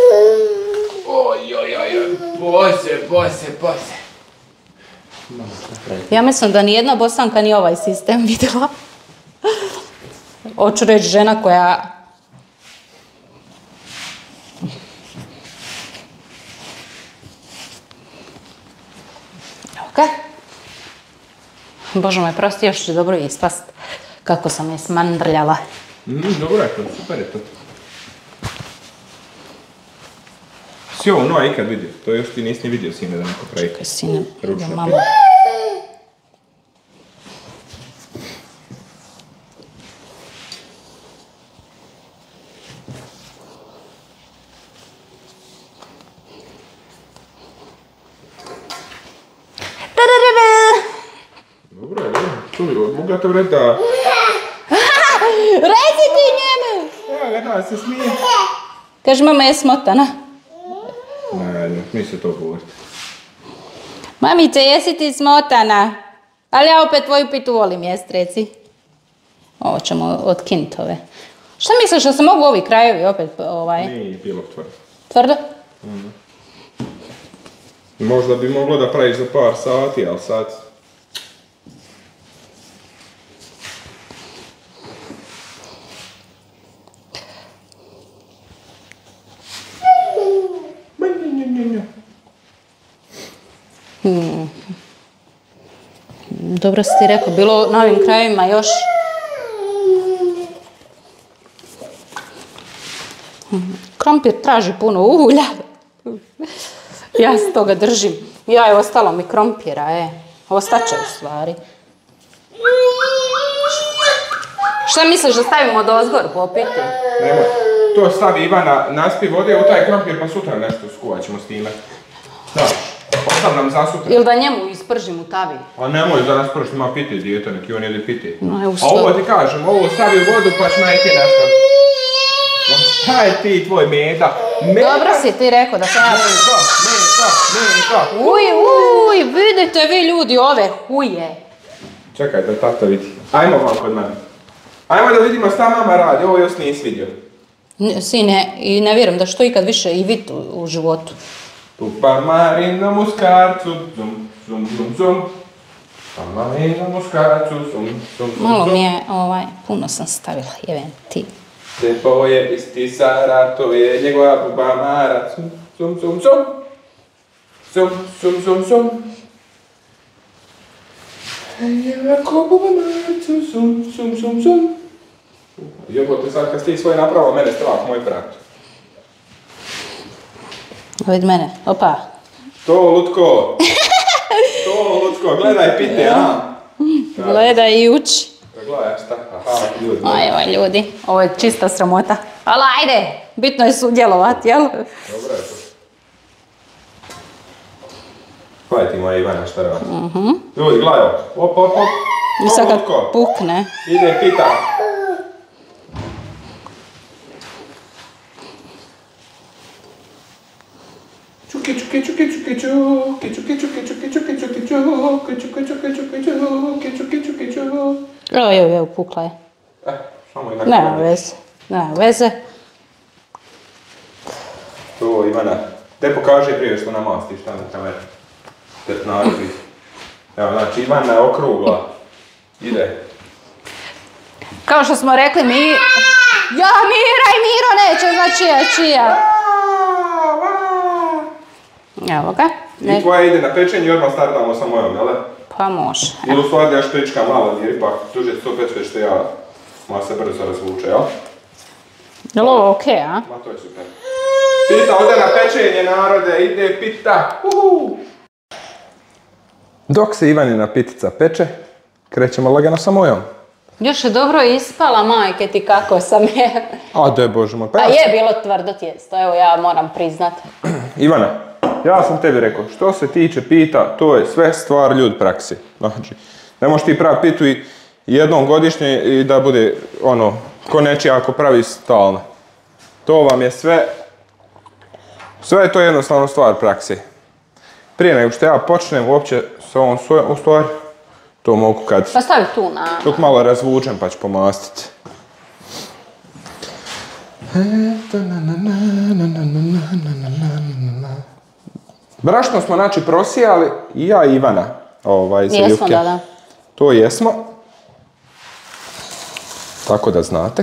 Bože. Ja mislim da nijedna Bosanka ni ovaj sistem vidjela. Hoću reći žena koja... Okej? Bože moj, prosti, još će dobro ispast. Kako sam je smandrljala. Dobro je to, super je to. Si ovo no ikad vidio? To još ti nisi ni vidio, sine, da neko pravi. Čekaj, sine, da mama. Dobro je, dobro. Mogu ja to reći da... Reci ti njemu! Ja ga da se smije. Kaži, mama je smotana. Ne, mi se to govoriti. Mamice, jesi ti smotana? Ali ja opet tvoju pitu volim jest, reci. Ovo ćemo otkinut ove. Šta misliš da se mogu ovi krajevi opet Nije bilo tvrdo. Tvrdo? Možda bi moglo da praviš za par sati, ali sad... Dobro si ti rekao, bilo na ovim krajevima još... Krompir traži puno ulja. Ja se toga držim. Ja, evo, ostalo mi krompira, Ostaće u stvari. Šta misliš da stavimo dozgor popiti? Nemoj. To stavi Ivana, naspi vode u taj krompir pa sutra nešto skuvat ćemo s time. Da, ostav nam za sutra. Ili da njemu ispržim u tavi? A nemoj da nas prvo ima piti dijete, neki on jede piti. No, a ovo ti kažem, ovo stavi u vodu pa će najti nešto. Šta je ti tvoj meda? Dobro si ti rekao da sam ja... Meda. Uj, vidite vi ljudi ove huje. Čekaj da tata vidi. Ajmo vam kod mene. Ajmo da vidimo šta mama radi, ovo još nisi vidio. Sine, i ne vjerujem da što ikad više i vid u životu. Pupa Marina muskarcu, zum, zum, zum, zum. Pa Marina muskarcu, zum, zum, zum. Malo mi je, puno sam stavila, jevem ti. Tepo je isti Sara, to je njegova pupa Mara, zum, zum, zum, zum. Zum, zum, zum, zum. Jako pupa Mara, zum, zum, zum, zum. Jebote, sad kad si ti svoje napravo, mene strah, moj brat. Vidi mene, opa. To, Lutko, gledaj pite, a? Gledaj i uči. Gledaj, šta? Aha, ljudi. Ajoj, ljudi, ovo je čista sramota. Ali ajde, bitno je sudjelovati, jel? Dobro je to. Gledaj ti moja Ivana šta radi. Ljudi, gledaj ovo. Op. I sad kad pukne. Ide pita. Evo, pukla je. Samo i Nema veze. To, Ivana, te pokaži prije što namastiš tamo na kamere. Te narodi. Evo, znači, Ivana je okrugla. Ide. Kao što smo rekli, Ja, Mira i Miro neće, znači čija. Evo ga. I tvoja ide na pečenje i odmah startamo sa mojom, jel? Pa može. Ili u stvari ja špričkam malo, jer ipak tuže to pečve što ja malo se brzo razvuče, jel? Je li ovo okej, a? Ma to je super. Pita ode na pečenje, narode, ide pita. Dok se Ivanina pitica peče, krećemo lagano sa mojom. Još je dobro ispala, majke ti kako sam je. A da je Bože moj. Pa je bilo tvrdo tijesto, evo ja moram priznat. Ivana, ja sam tebi rekao, što se tiče pita, to je sve stvar ljud praksi. Znači, ne možeš ti pravi pitu i jednom godišnje i da bude ko nečija ako pravi stalno. To vam je sve je to jednostavno stvar praksi. Prije nego što ja počnem uopće sa ovom svojom stvari, to mogu kad... Pa stavi tu na... Dok malo razvučem pa ću pomastiti. Brašno smo znači prosijali i ja i Ivana. Jesmo, da. To jesmo. Tako da znate.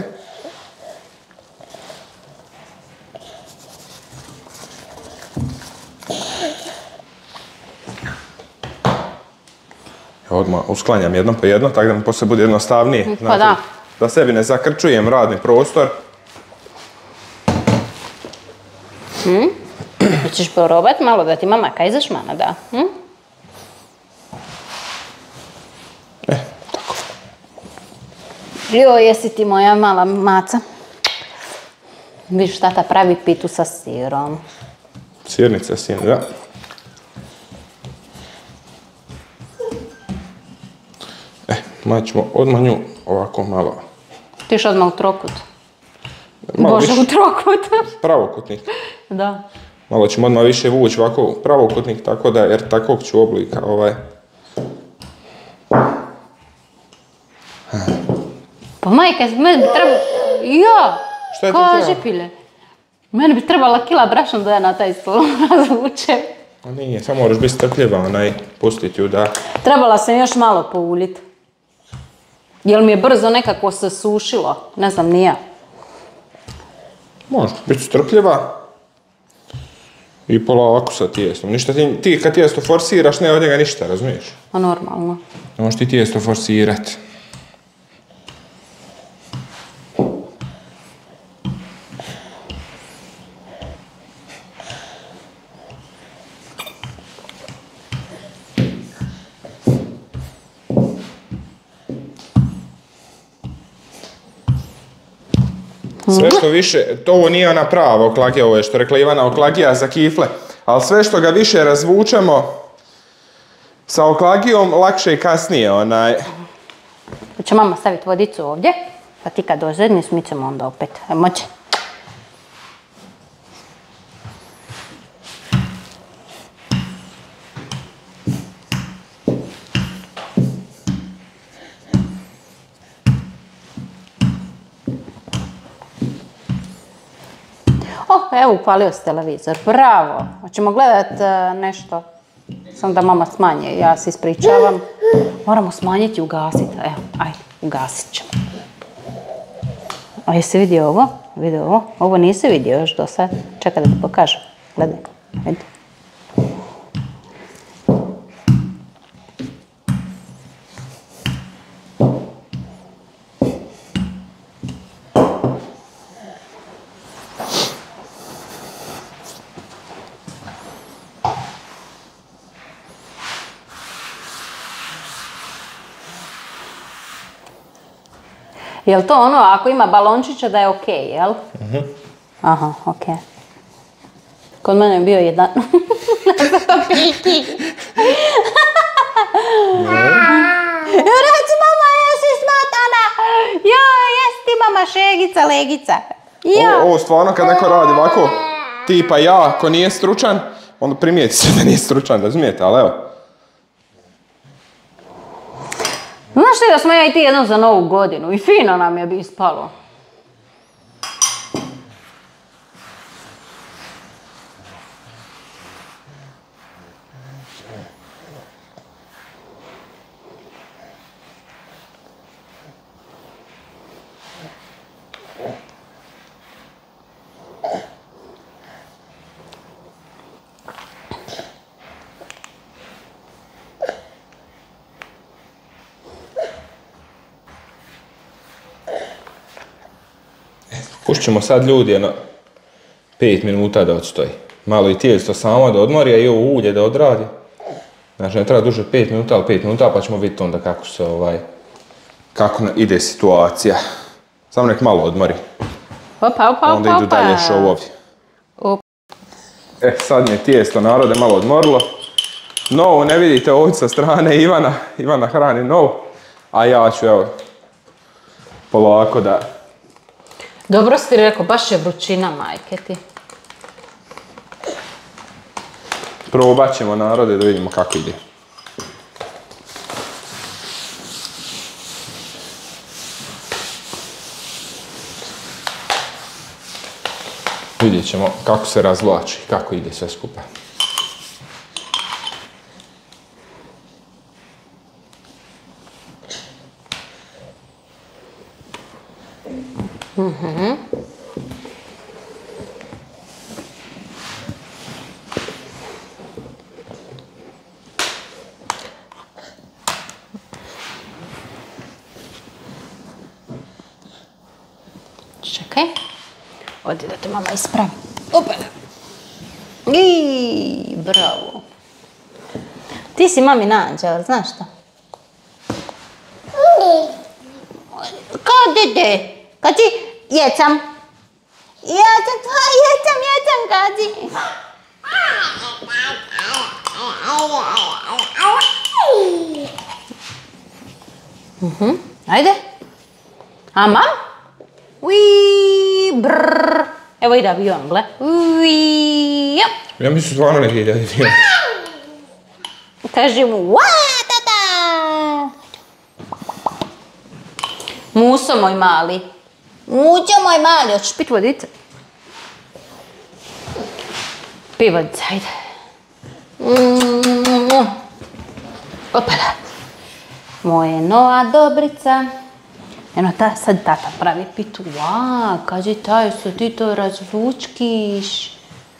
odmah usklanjam jedno po jedno, tako da mi poslije bude jednostavnije. Pa da. Da sebi ne zakrčujem radni prostor. Hoćeš probati malo da ti mama kaj zašmana da? Tako. Joj, jesi ti moja mala maca. Viš tata pravi pitu sa sirom. Sirnica sin, da. Ćemo odmah nju ovako malo. Ti još odmah u trokut. Bože, u trokut. Pravokutnik. Da. Malo ćemo odmah više vući ovako pravokutnik, tako da, jer takvog ću oblika Pa majka, meni bi trebalo... Ja! Šta je ti Kaži treba? pile. Meni bi trebala kila brašna da ja na taj stol razvučem. A nije, samo moraš biti strpljiva, pustit ju da... Trebala sam još malo poulit. Jel mi je brzo nekako se sušilo? Ne znam, ni ja. Možeš biti strpljiva. I polako sa tijestom. Ništa ti kad tijesto forsiraš, ne od njega ništa, razumiješ? A normalno. Ne možeš ti tijesto forsirati. Sve što više, to ovo nije ona prava oklagija, ovo je što rekla Ivana, oklagija za kifle, ali sve što ga više razvučemo sa oklagijom, lakše i kasnije Hoće mama staviti vodicu ovdje, pa ti kad dozedniš, mi ćemo onda opet. Moće. Evo, upalio se televizor. Bravo! Hoćemo gledat nešto. Samo da mama smanje. Ja se ispričavam. Moramo smanjiti i ugasiti. Evo, ajde, ugasit ćemo. A jesi vidio ovo? Vidio ovo? Ovo nisi vidio još do sad. Čekaj da ti pokažem. Gledaj. Vidi. Jel to ono, ako ima balončića da je okej, jel? Aha, okej. Kod mene je bio jedan... Reci mama, jesi smatana! Joj, jesi ti mama šegica, legica. Ovo stvarno kad neko radi ovako, tipa ja, ko nije stručan, onda primijeti se da nije stručan, razumijete, ali evo. Znaš li da smo ja i ti jednom za Novu godinu i fino nam je ispalo. Pušt ćemo sad ljudi 5 minuta da odstoji. Malo i tijesto samo da odmori, a i ovo ulje da odradi. Znači ne treba duže 5 minuta, ali 5 minuta pa ćemo vidjeti onda kako se kako ide situacija. Samo nek malo odmori. Opa. Onda idu dalje šovovi. Sad mi je tijesto narode malo odmorilo. Novu ne vidite ovdje sa strane Ivana. Ivana hrani novu. A ja ću evo polako da... Dobro si ti rekao, baš je vrućina, majke ti. Probat ćemo narode da vidimo kako ide. Vidjet ćemo kako se razvlači, kako ide sve skupa. okej? Odi da te mama ispravi. Opala. I bravo. Ti si mamin anđel, znaš šta? Kad ide? Kad ti jecam? Jecam, kaži. Ajde. A mam? Uii, brrr. Evo ide avion, gle. Uii, jop. Ja mislim stvarno neki ide avion. Kaži mu, tata. Muso moj mali. Muđo moj mali, hoćeš pit vodice? Pi vodice, ajde. Opala. Moje Noa Dobrica. Eno, sad tata pravi pitu. Kaži taj što ti to razvučkiš.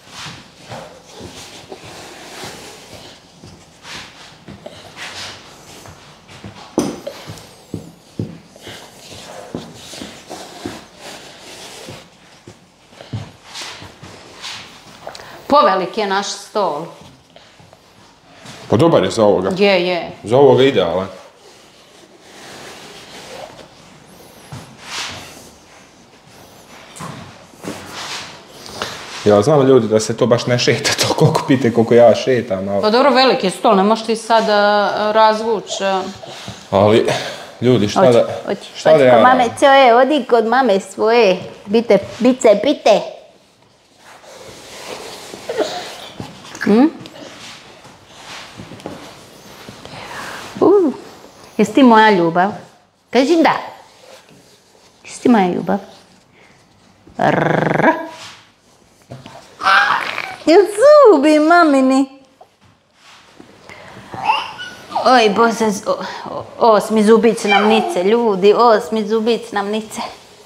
Povelik je naš stol. Pa dobar je za ovoga. Je. Za ovoga idealan. Ja znam ljudi da se to baš ne šeta to koliko pite koliko ja šetam. Pa dobro, veliki stol, ne možeš ti sad razvući. Ali, ljudi, šta da... Oći kod mame Coe, odi kod mame svoje. Bice. Jesi ti moja ljubav? Kaži da. Jesi ti moja ljubav? Zubi mamini. Oj bože, 8. zubić nam nice, ljudi, 8. zubić nam nice.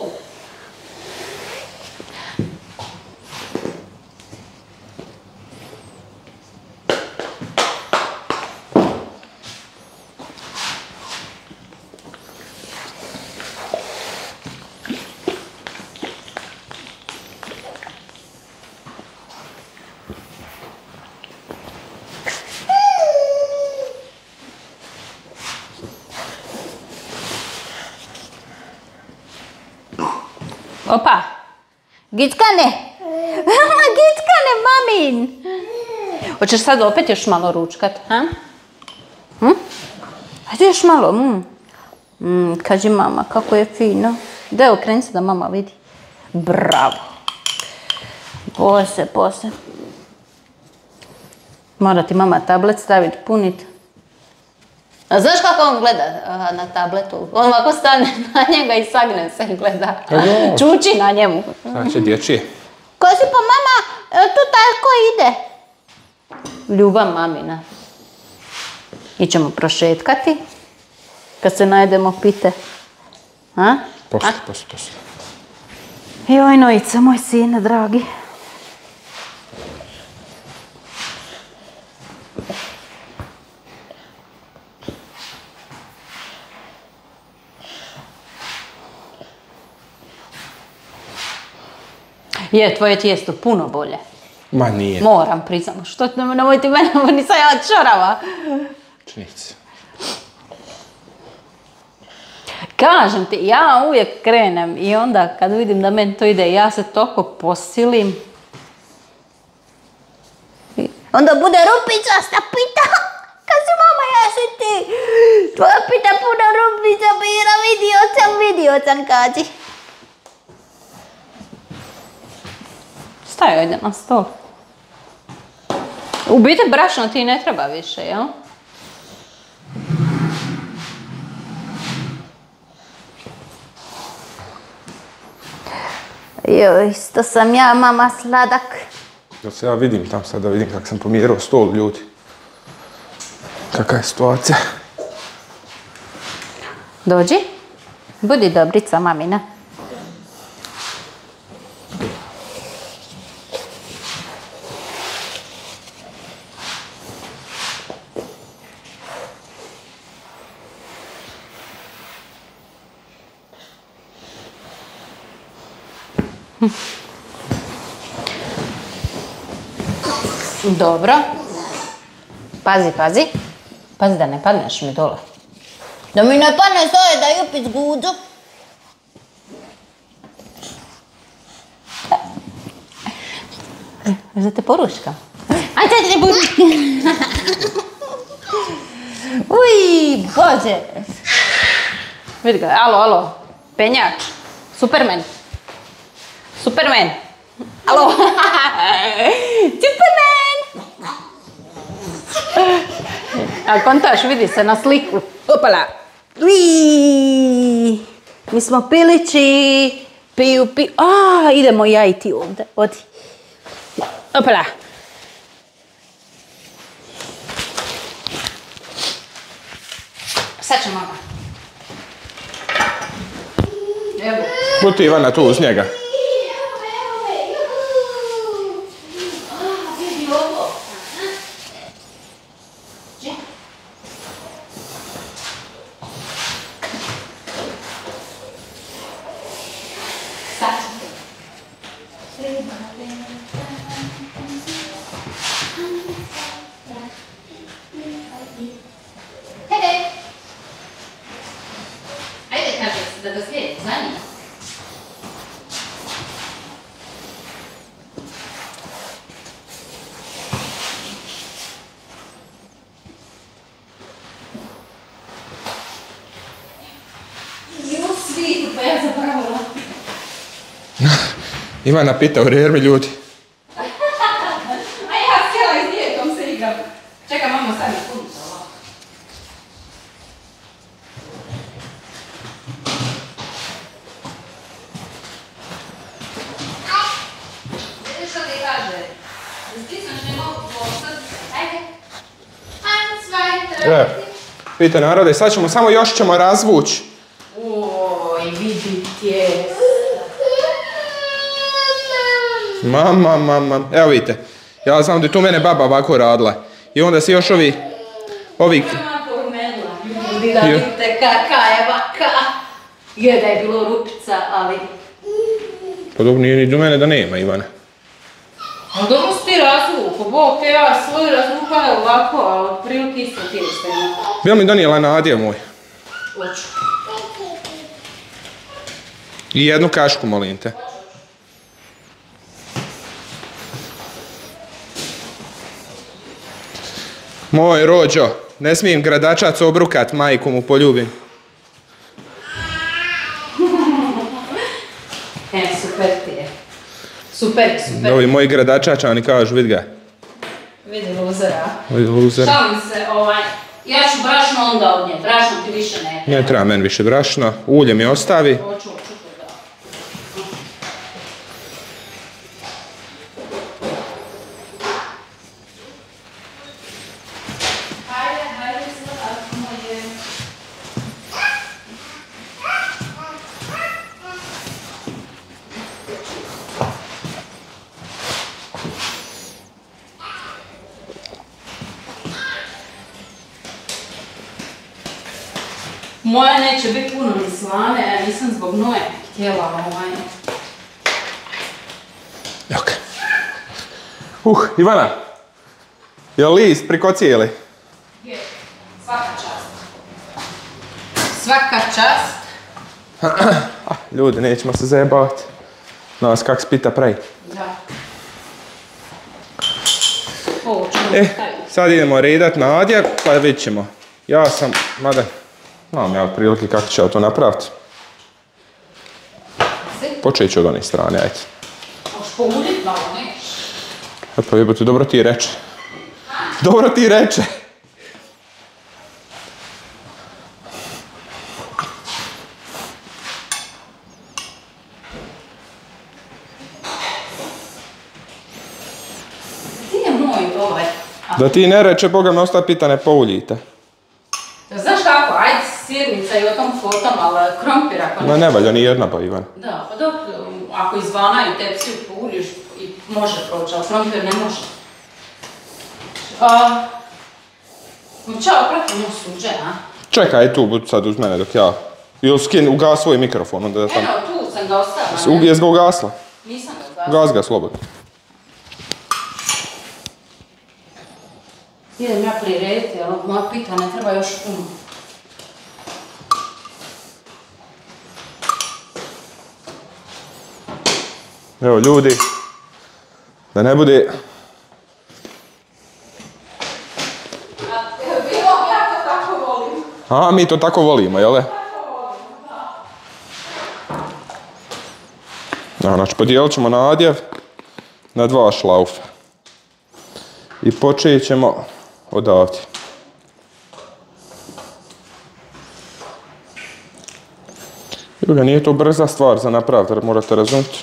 Opa, Gickane! Gickane, mamin! Hoćeš sad opet još malo ručkat, ha? Hajde još malo, Kaži mama, kako je fino. Daj, okreni se da mama vidi. Bravo. Pose. Mora ti mama tablet staviti, punit. A znaš kako on gleda na tabletu? On ovako stane na njega i sagne se gleda. Čuči na njemu. Znači, dječji. Kaži pa mama, tu tako ide. Ljubav mamina. Ićemo prošetkati. Kad se najedemo pite. A? Poslije. Joj, Nojica, moj sine, dragi. Je, tvoje tijesto puno bolje. Ma nije. Moram priznam. Što nemoj ti mene, nisam ja čorava. Činici. Kažem ti, ja uvijek krenem i onda kad vidim da meni to ide, ja se toliko posilim. Onda bude rupičasta pita. Kaži mama, jesi ti? Tvoja pita puno rupica bira, vidio sam, kaži. Staj, ojde na stol. U biti brašno ti ne treba više, jel? Joj, isto sam ja, mama, sladak. Da se ja vidim tam sad, da vidim kako sam pomjerao stol, ljudi. Kakva je situacija? Dođi. Budi dobrica, mamina. Dobro. Pazi, pazi. Pazi da ne padneš mi dole. Da mi ne padne stoje da jupi zguđu. Da te poruškam. Aj, sad ne budu. Uj, Bože. Vidi ga, alo. Penjač. Superman. Alo. Superman. A kontaš, vidi se na sliku. Opala. Uj, mi smo pilići. Piju. Idemo ja i ti ovdje. Odi. Opala. Sad će mama. Evo. Budi Ivana tu uz njega. Ajde, kaže se da ga slijedi, za njim. Svijetu, pa ja zaboravila. Ivana pita u rermi ljudi. A ja htjela i s djetom se igram. Čekaj, mamo, sad mi puno ovo. Vidiš što ti kaže? Da stisneš ne mogu postati. Ajde. Evo, vidite narode, sad ćemo samo još ćemo razvući. Oj, vidi tijest. Mama. Evo vidite, ja znam da je tu mene baba ovako radila. I onda se još ovi... Sama porumenila. Ljudi da vidite kaka je vaka. Je da je bilo rupica, ali... Pa dobro, nije ni do mene da nema, Ivana. A dobro si ti razvuku, Bog te ja svoj razvukala ovako, a od prilike isto ti je steno. Bil mi donijela Nadija moj. Hoću. I jednu kašku, molim te. Moj rođo, ne smijem gradačac obrukat, majku mu poljubim. Super ti je. Super. Ovi moji gradačačani kažu, vidi ga. Vidi luzera. Vidi luzera. Šalim se, ja ću brašno onda od nje, brašno ti više ne treba. Ne treba meni više brašna, ulje mi ostavi. Hoću to da. Hajde, slatko moje. Moja neće biti puno ni slane, ja nisam zbog Noje htjela Ok. Ivana, je li list prikocijeli? Je, svaka čast. Svaka čast. Ljudi, nećemo se zajebavati. Nas kak spita prej. Da. Ovo ćemo staviti. Sad idemo redat Nadja, pa vidit ćemo. Ja sam, mada, znam ja otprilike kako ću to napraviti. Počet ću od onih strane, ajde. Možeš pouljit malo, neš? Pa jebote, dobro ti reče. Dobro ti reče. Ti je moj Da ti ne reče, Boga me ostaje pita ne pouljite. Znaš kako, ajde sirnica i o tom fotom, ali krompir ako Ma ne valja ni jedna pa Ivan. Da, pa dok, ako izvana i tepsiju pouljiš, može proći, ali krompir ne može. Čao, pratim suđe, a? Čekaj tu, budi sad uz mene dok ja... Ili ugas svoj mikrofon, onda da tam... Eno, tu sam ga ostavila. Jes ga ugasla? Nisam ga gasila. Gas slobodno. Idem ja prirediti, ali moja pita ne treba još puno. Evo ljudi, da ne bude... A, mi to tako volimo, jel? Znači, podijelit ćemo nadjev na 2 šlaufe. I počet ćemo odavde. Druga, nije to brza stvar za napraviti, jer morate razumjeti.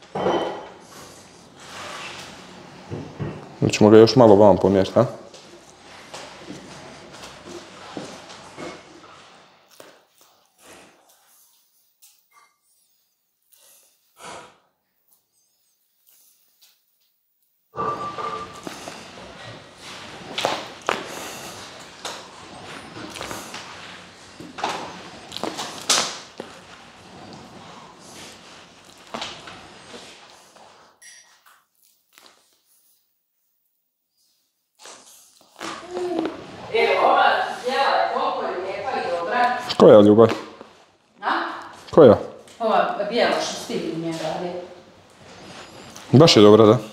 Ćemo ga još malo vam pomjeriti, a? Koja ljubav? A? Koja? Ova bijela što stigli njega radi. Baš je dobra, da?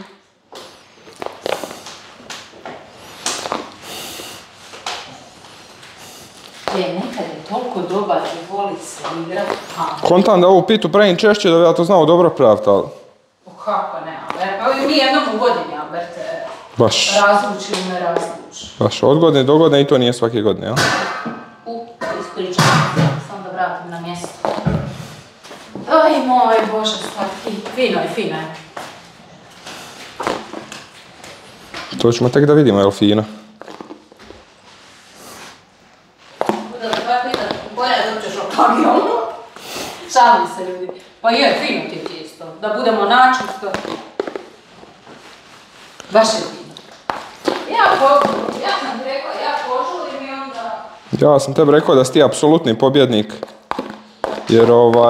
Nekad je toliko dobar i voli se igrati. Kontam da ovu pitu pravim češće da bi ja to znao dobro praviti, ali... Kako ne, Albert? Pa mi jednom u godini, Albert, baš. razluči ili ne razluči. Baš, od godine do godine i to nije svake godine, jel? Ispričavam se, sam da vratim na mjesto. Oj moj Bože, slatki. Fino je, fino je. To ćemo tek da vidimo, jel fino? Bude li tvoja pita, bolje da dođeš opagijom? Šalim se ljudi. Pa je, fino ti je tijesto. Da budemo načisto. Baš je fino. Ja sam ti rekla, ja poželim i onda... Ja sam tebi rekao da si ti apsolutni pobjednik. Jer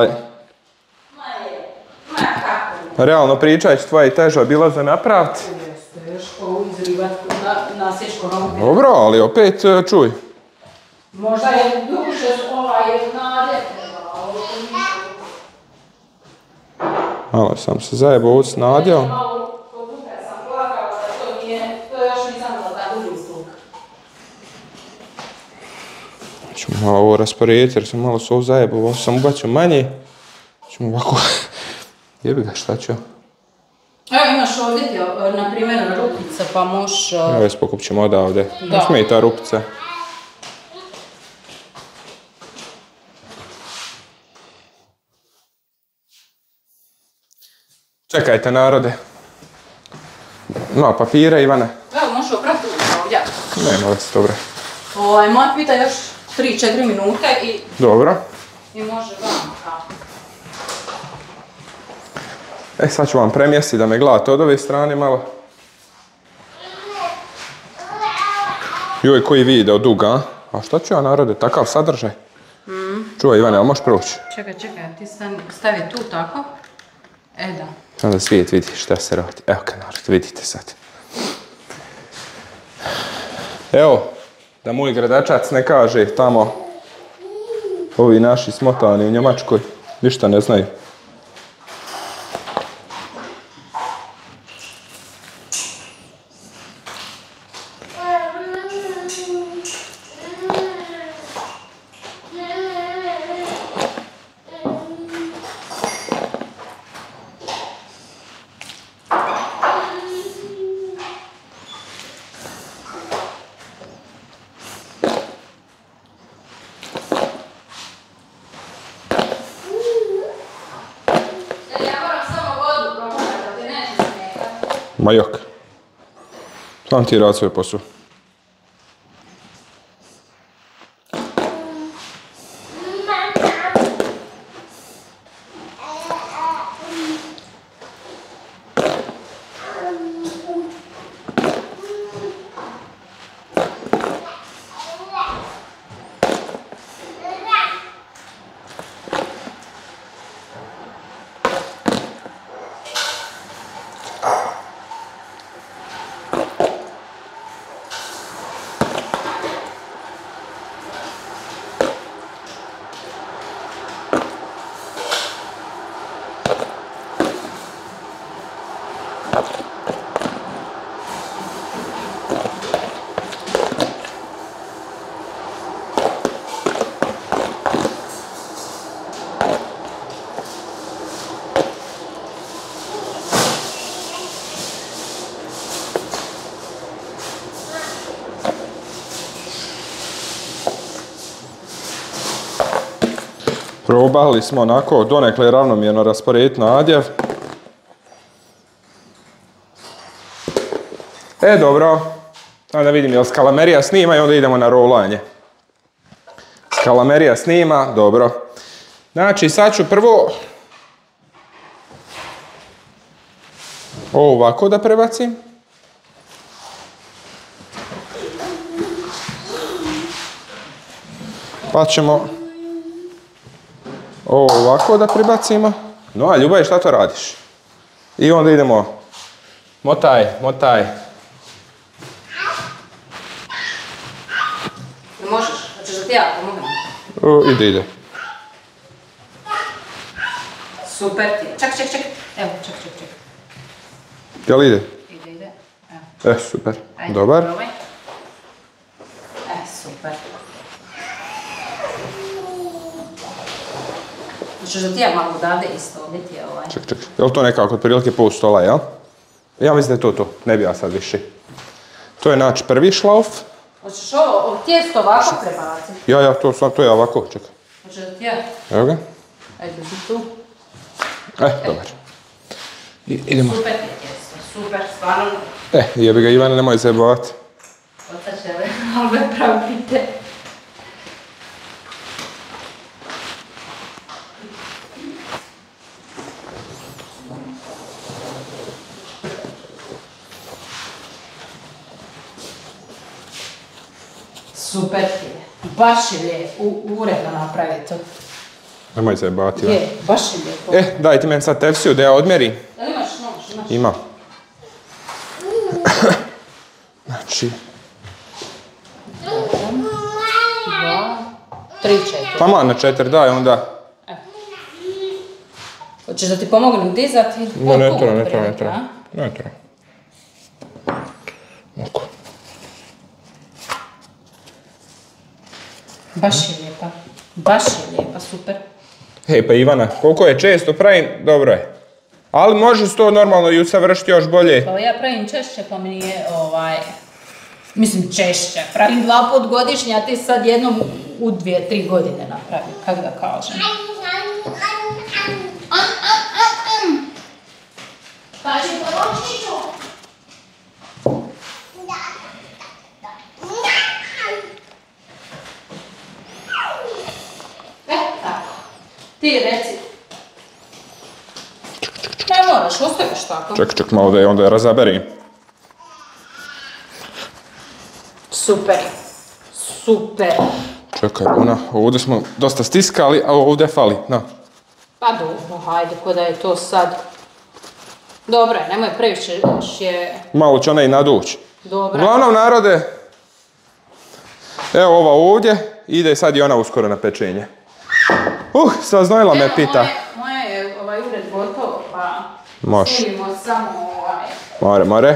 realno pričajući, tvoja i teža bila za napraviti. Jeste, još ovo izrivat na sječko nogu. Dobro, ali opet čuj. Možda je duže nadje treba, ali ovo je ništa. Malo sam se zajebao s nadjom. Malo kod duhe sam plakala da to nije, to još nisam bila ta duži sluk. Ćemo malo ovo rasporediti jer sam malo s ovo zajebao, ovo sam ubacio manje. Ćemo ovako... Jebi ga, šta ću? Evo imaš ovdje ti, na primjer, rupica, pa možeš... Evo je spokop ćemo odavde. Ne smije ta rupica. Čekajte, narode. Ima papira, Ivane. Evo, možeš oprati ovdje. Nema već, dobro. Moja pita još 3-4 minute i... Dobro. I može vam kako. Sad ću vam premjestiti da me gledate od ove strane malo. Joj, koji video dug, a? A šta ću ja, narode, takav sadržaj? Čuvaj, Ivane, ali možeš proći? Čekaj, ti stavi tu tako. Da. Onda svijet vidi šta se radi. Evo ga, narod, vidite sad. Evo, da moj gradačac ne kaže tamo ovi naši smotani u Njemačkoj ništa ne znaju. Ma jok. Sam ti rad svoj posao. Probali smo onako donekle ravnomjerno rasporediti nadjev. Dobro. Samo da vidim jel skalamerija snima i onda idemo na rolanje. Skalamerija snima, dobro. Znači sad ću prvo ovo ovako da prebacim. Pa ćemo ovo ovako da prebacimo. No, a Ljubav, šta to radiš? I onda idemo motaj. Možeš? Hoćeš da ti ja pomognem? Ide. Super ti je. Ček. Evo, ček. Jel ide? Ide. Evo. Super. Ajde, Dobar. probaj. Super. Hoćeš da ti ja malo odavde isto odeti ovaj? Ček. Jel to nekako otprilike pol stola, jel? Ja mislim da je to. Ne bi ja sad više. To je naš prvi šlauf. Hoćeš ovo tijesto ovako prebaciti? Ja, to je ovako, čekaj. Hoćeš da ti ja? Evo ga. Ajde, si tu. Dobar. Idemo. Super je tijesto, super, stvarno. Jebi ga Ivane, nemoj zajebavati. Oca će ove pravite. Super ti je. Baš je lijepo, uredno napraviti. Nemoj zajebavati, Ivane. Je, baš je lijepo. Daj ti meni sad tefsiju da ja odmjerim. Da li imaš nož? Imaš. Imam. Znači... 2, 3, 4. Tamo na 4, daj onda. Hoćeš da ti pomognem dizati? Ne treba. Oko. Baš je lijepa, super. Pa Ivana, koliko je često pravim, dobro je. Ali može to normalno i usavršiti još bolje. Pa ja pravim češće, pa mi nije mislim češće. Pravim 2 put godišnje, a ti sad jednom u 2-3 godine napravim, kako da kažem. Paži, poročniću! Tako. Ti reci. Ne moraš, ostaviš tako. Ček, malo da je onda razaberim. Super. Čekaj, ovdje smo dosta stiskali, a ovdje fali, na. Pa dobro, hajde, ko da je to sad. Dobro, nemoj previše, još je... Malo će ona i nadući. Dobro. Uglavnom, narode, evo ova ovdje, ide sad i ona uskoro na pečenje. Saznojila me pita. Moje je ured gotovo, pa Može. snimimo samo More.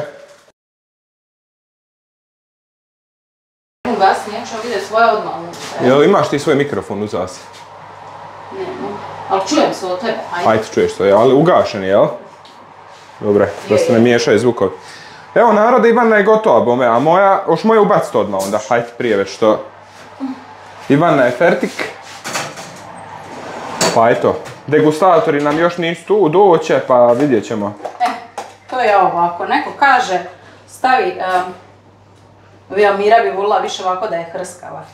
Ugas, nećemo vidjeti svoje odmah. Jel imaš ti svoj mikrofon uz vas? Nemam, ali čujem se od tebe, ajde. Ajde, čuješ to, ali ugašen je, jel? Dobre, da se ne miješaju zvukovi. Evo, narode, Ivana je gotova, bome, a moja, još moja ubaciti odmah onda, hajde prije već to. Ivana je fertik. Pa eto, degustatori nam još nisu tu, doće, pa vidjet ćemo. To je ovako, neko kaže, stavi, Mira bi volila više ovako da je hrskava.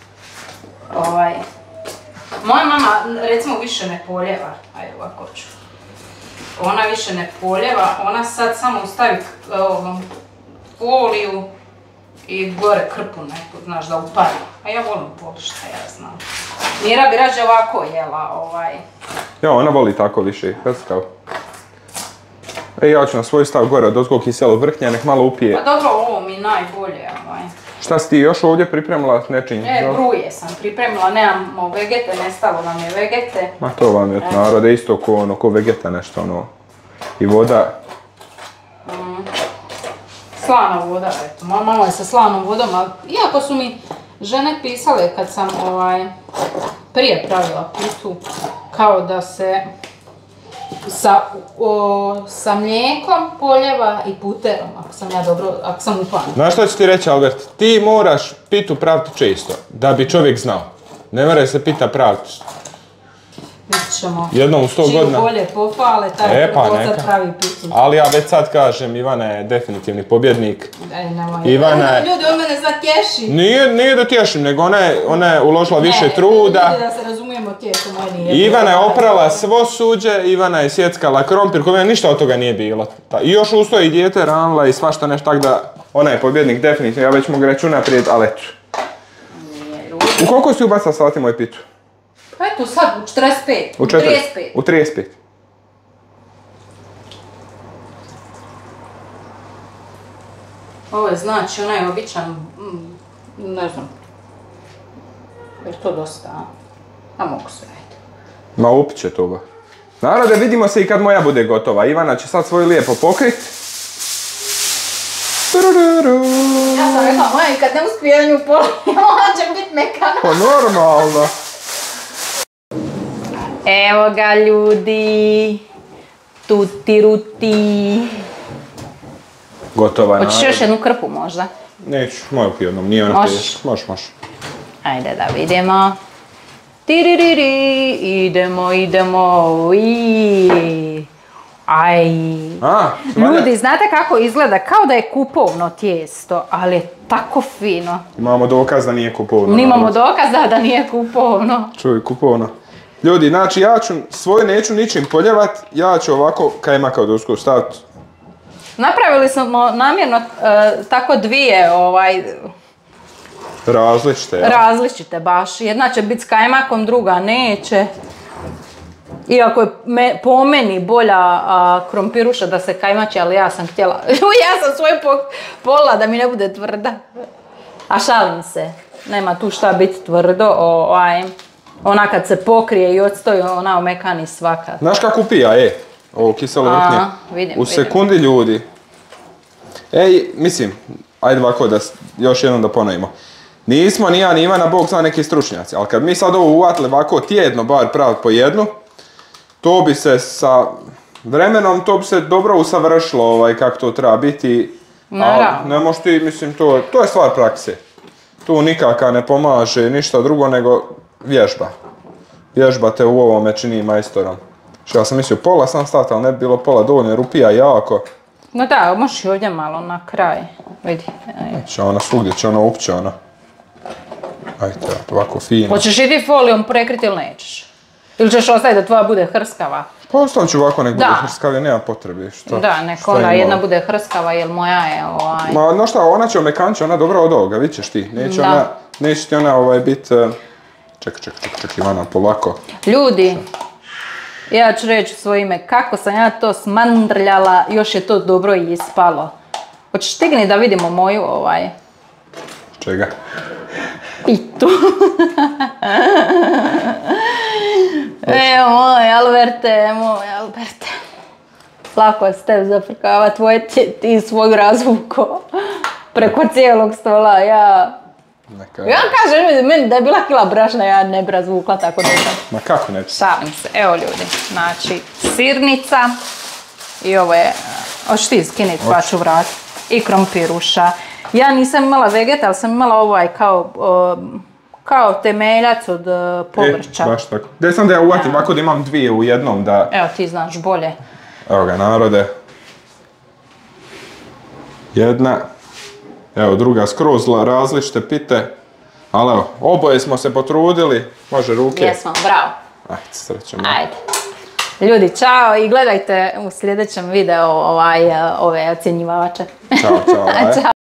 Moja mama, recimo, više ne poljeva, ajde ovako ću. Ona više ne poljeva, ona sad samo stavi foliju i gore krpu neku, znaš, da upari. A ja volim poli, šta ja znam. Mira bi rađe ovako jela, Ja, ona voli tako više, hrskav. Ja ću na svoj stav gore od ozgog kiselo vrhnja, nek malo upije. Pa dobro, ovo mi najbolje, Šta si ti još ovdje pripremila s nečim? Bruje sam pripremila, nemamo vegete, nestalo nam je vegete. Ma to vam je od narode, isto ko vegeta nešto, i voda. Slana voda, eto, moja mama je sa slanom vodom, ali iako su mi žene pisale kad sam prije pravila pitu, kao da se sa mlijekom poljeva i puterom, ako sam upamtila. Znaš što ću ti reći, Albert? Ti moraš pitu praviti često, da bi čovjek znao. Ne mora se pita praviti. Vidit ćemo. Jednom u 100 godina. Čim bolje popale, taj prkocat pravi picu. Ali ja već sad kažem, Ivana je definitivni pobjednik. Ivana je... Ljudi, on mene sad tješi. Nije da tješim, nego ona je uložila više truda. Ne, da se razumijemo, tješi moj nije. Ivana je oprala svo suđe, Ivana je sjeckala krompir, kod mene ništa od toga nije bilo. I još usto i dijete ranila i svašta nešto, tako da ona je pobjednik definitivno, ja već mogu reći unaprijed, ali eto. U koliko si ubacala salati moju pitu? Pa eto sad, u 45, u 35. U 35. Ovo je znači onaj običan, ne znam, je to dosta, a mogu se ajde. Ma upit će toga. Narode, vidimo se i kad moja bude gotova. Ivana će sad svoju lijepo pokrit. Ja sam rekla, moja i kad ne uspije nju politi, ona će biti mekana. Pa normalno. Evo ga ljudi. Tuti ruti. Gotova je. Hoćeš još jednu krpu možda? Neću, moju jednom, nije ona teška. Može. Ajde da vidimo. Tiririri, idemo. Aj. Ljudi, znate kako izgleda? Kao da je kupovno tijesto, ali je tako fino. Imamo dokaz da nije kupovno. Imamo dokaz da nije kupovno. Čuj, kupovno. Ljudi, znači ja ću svoju neću ničim poljevat, ja ću ovako kajmaka od usku staviti. Napravili smo namjerno tako dvije različite, ja? Različite baš. Jedna će biti s kajmakom, druga neće. Iako je po meni bolja krompiruša da se kajmači, ali ja sam htjela. Ja sam svoje pola da mi ne bude tvrda. A šalim se. Nema tu šta biti tvrdo. Ona kad se pokrije i odstoji, ona omekani svaka. Znaš kako upija, ovo kiselo vrtnje? Vidim. U sekundi ljudi. Mislim, ajde ovako da još jednom da ponovimo. Nismo ni ja ni Ivana, Bog zna, neki stručnjaci, ali kad mi sad ovo uvatili ovako tjedno bar praviti po jednu, to bi se sa vremenom, to bi se dobro usavršilo kako to treba biti. Naravno. Ne možeš ti, mislim, to je stvar prakse. Tu nikaka ne pomaže ništa drugo nego vježba. Vježba te u ovome čini majstorom. Što ja sam mislio pola sam staviti, ali ne bi bilo pola dovoljno jer upija jako. No da, možeš i ovdje malo na kraj. Vidi. Će ona svugdje, će ona upće ona. Ajde, ovako fino. Hoćeš i ti folijom prekriti ili nećeš? Ili ćeš ostaviti da tvoja bude hrskava? Pa ostavit ću ovako, nek bude hrskava, nema potrebe. Da, nek ona jedna bude hrskava, jer moja je Ma, no šta, ona će omekanče, ona dobra od ovoga, vidit ćeš ti. Neće ti ona biti... Ček, Ivana, polako. Ljudi, ja ću reći svoje ime, kako sam ja to smandrljala, još je to dobro i ispalo. Hoćeš stigni da vidimo moju Čega? pitu. Evo moj Alberte. Lako je s tebi zafrkava tvoje ti svoju razvuko. Preko cijelog stola, ja kažem, meni da je bila kila brašna, ja ne bi razvukla tako dobro. Ma kako ne bi? Šalim se, evo ljudi, znači sirnica i ovo je, hoćeš ti skiniti pa ću vratiti, i krompiruša. Ja nisam imala vegeta, ali sam imala kao temeljac od povrća. Baš tako. Gdje sam da ja uvatim, ovako da imam dvije u jednom da... Evo ti znaš bolje. Evo ga narode. Jedna. Evo druga skroz različite pite. Ali evo, oboje smo se potrudili. Može ruke. Jesmo, bravo. Ajde, srećemo. Ajde. Ljudi, čao i gledajte u sljedećem videu ove ocjenjivače. Ćao.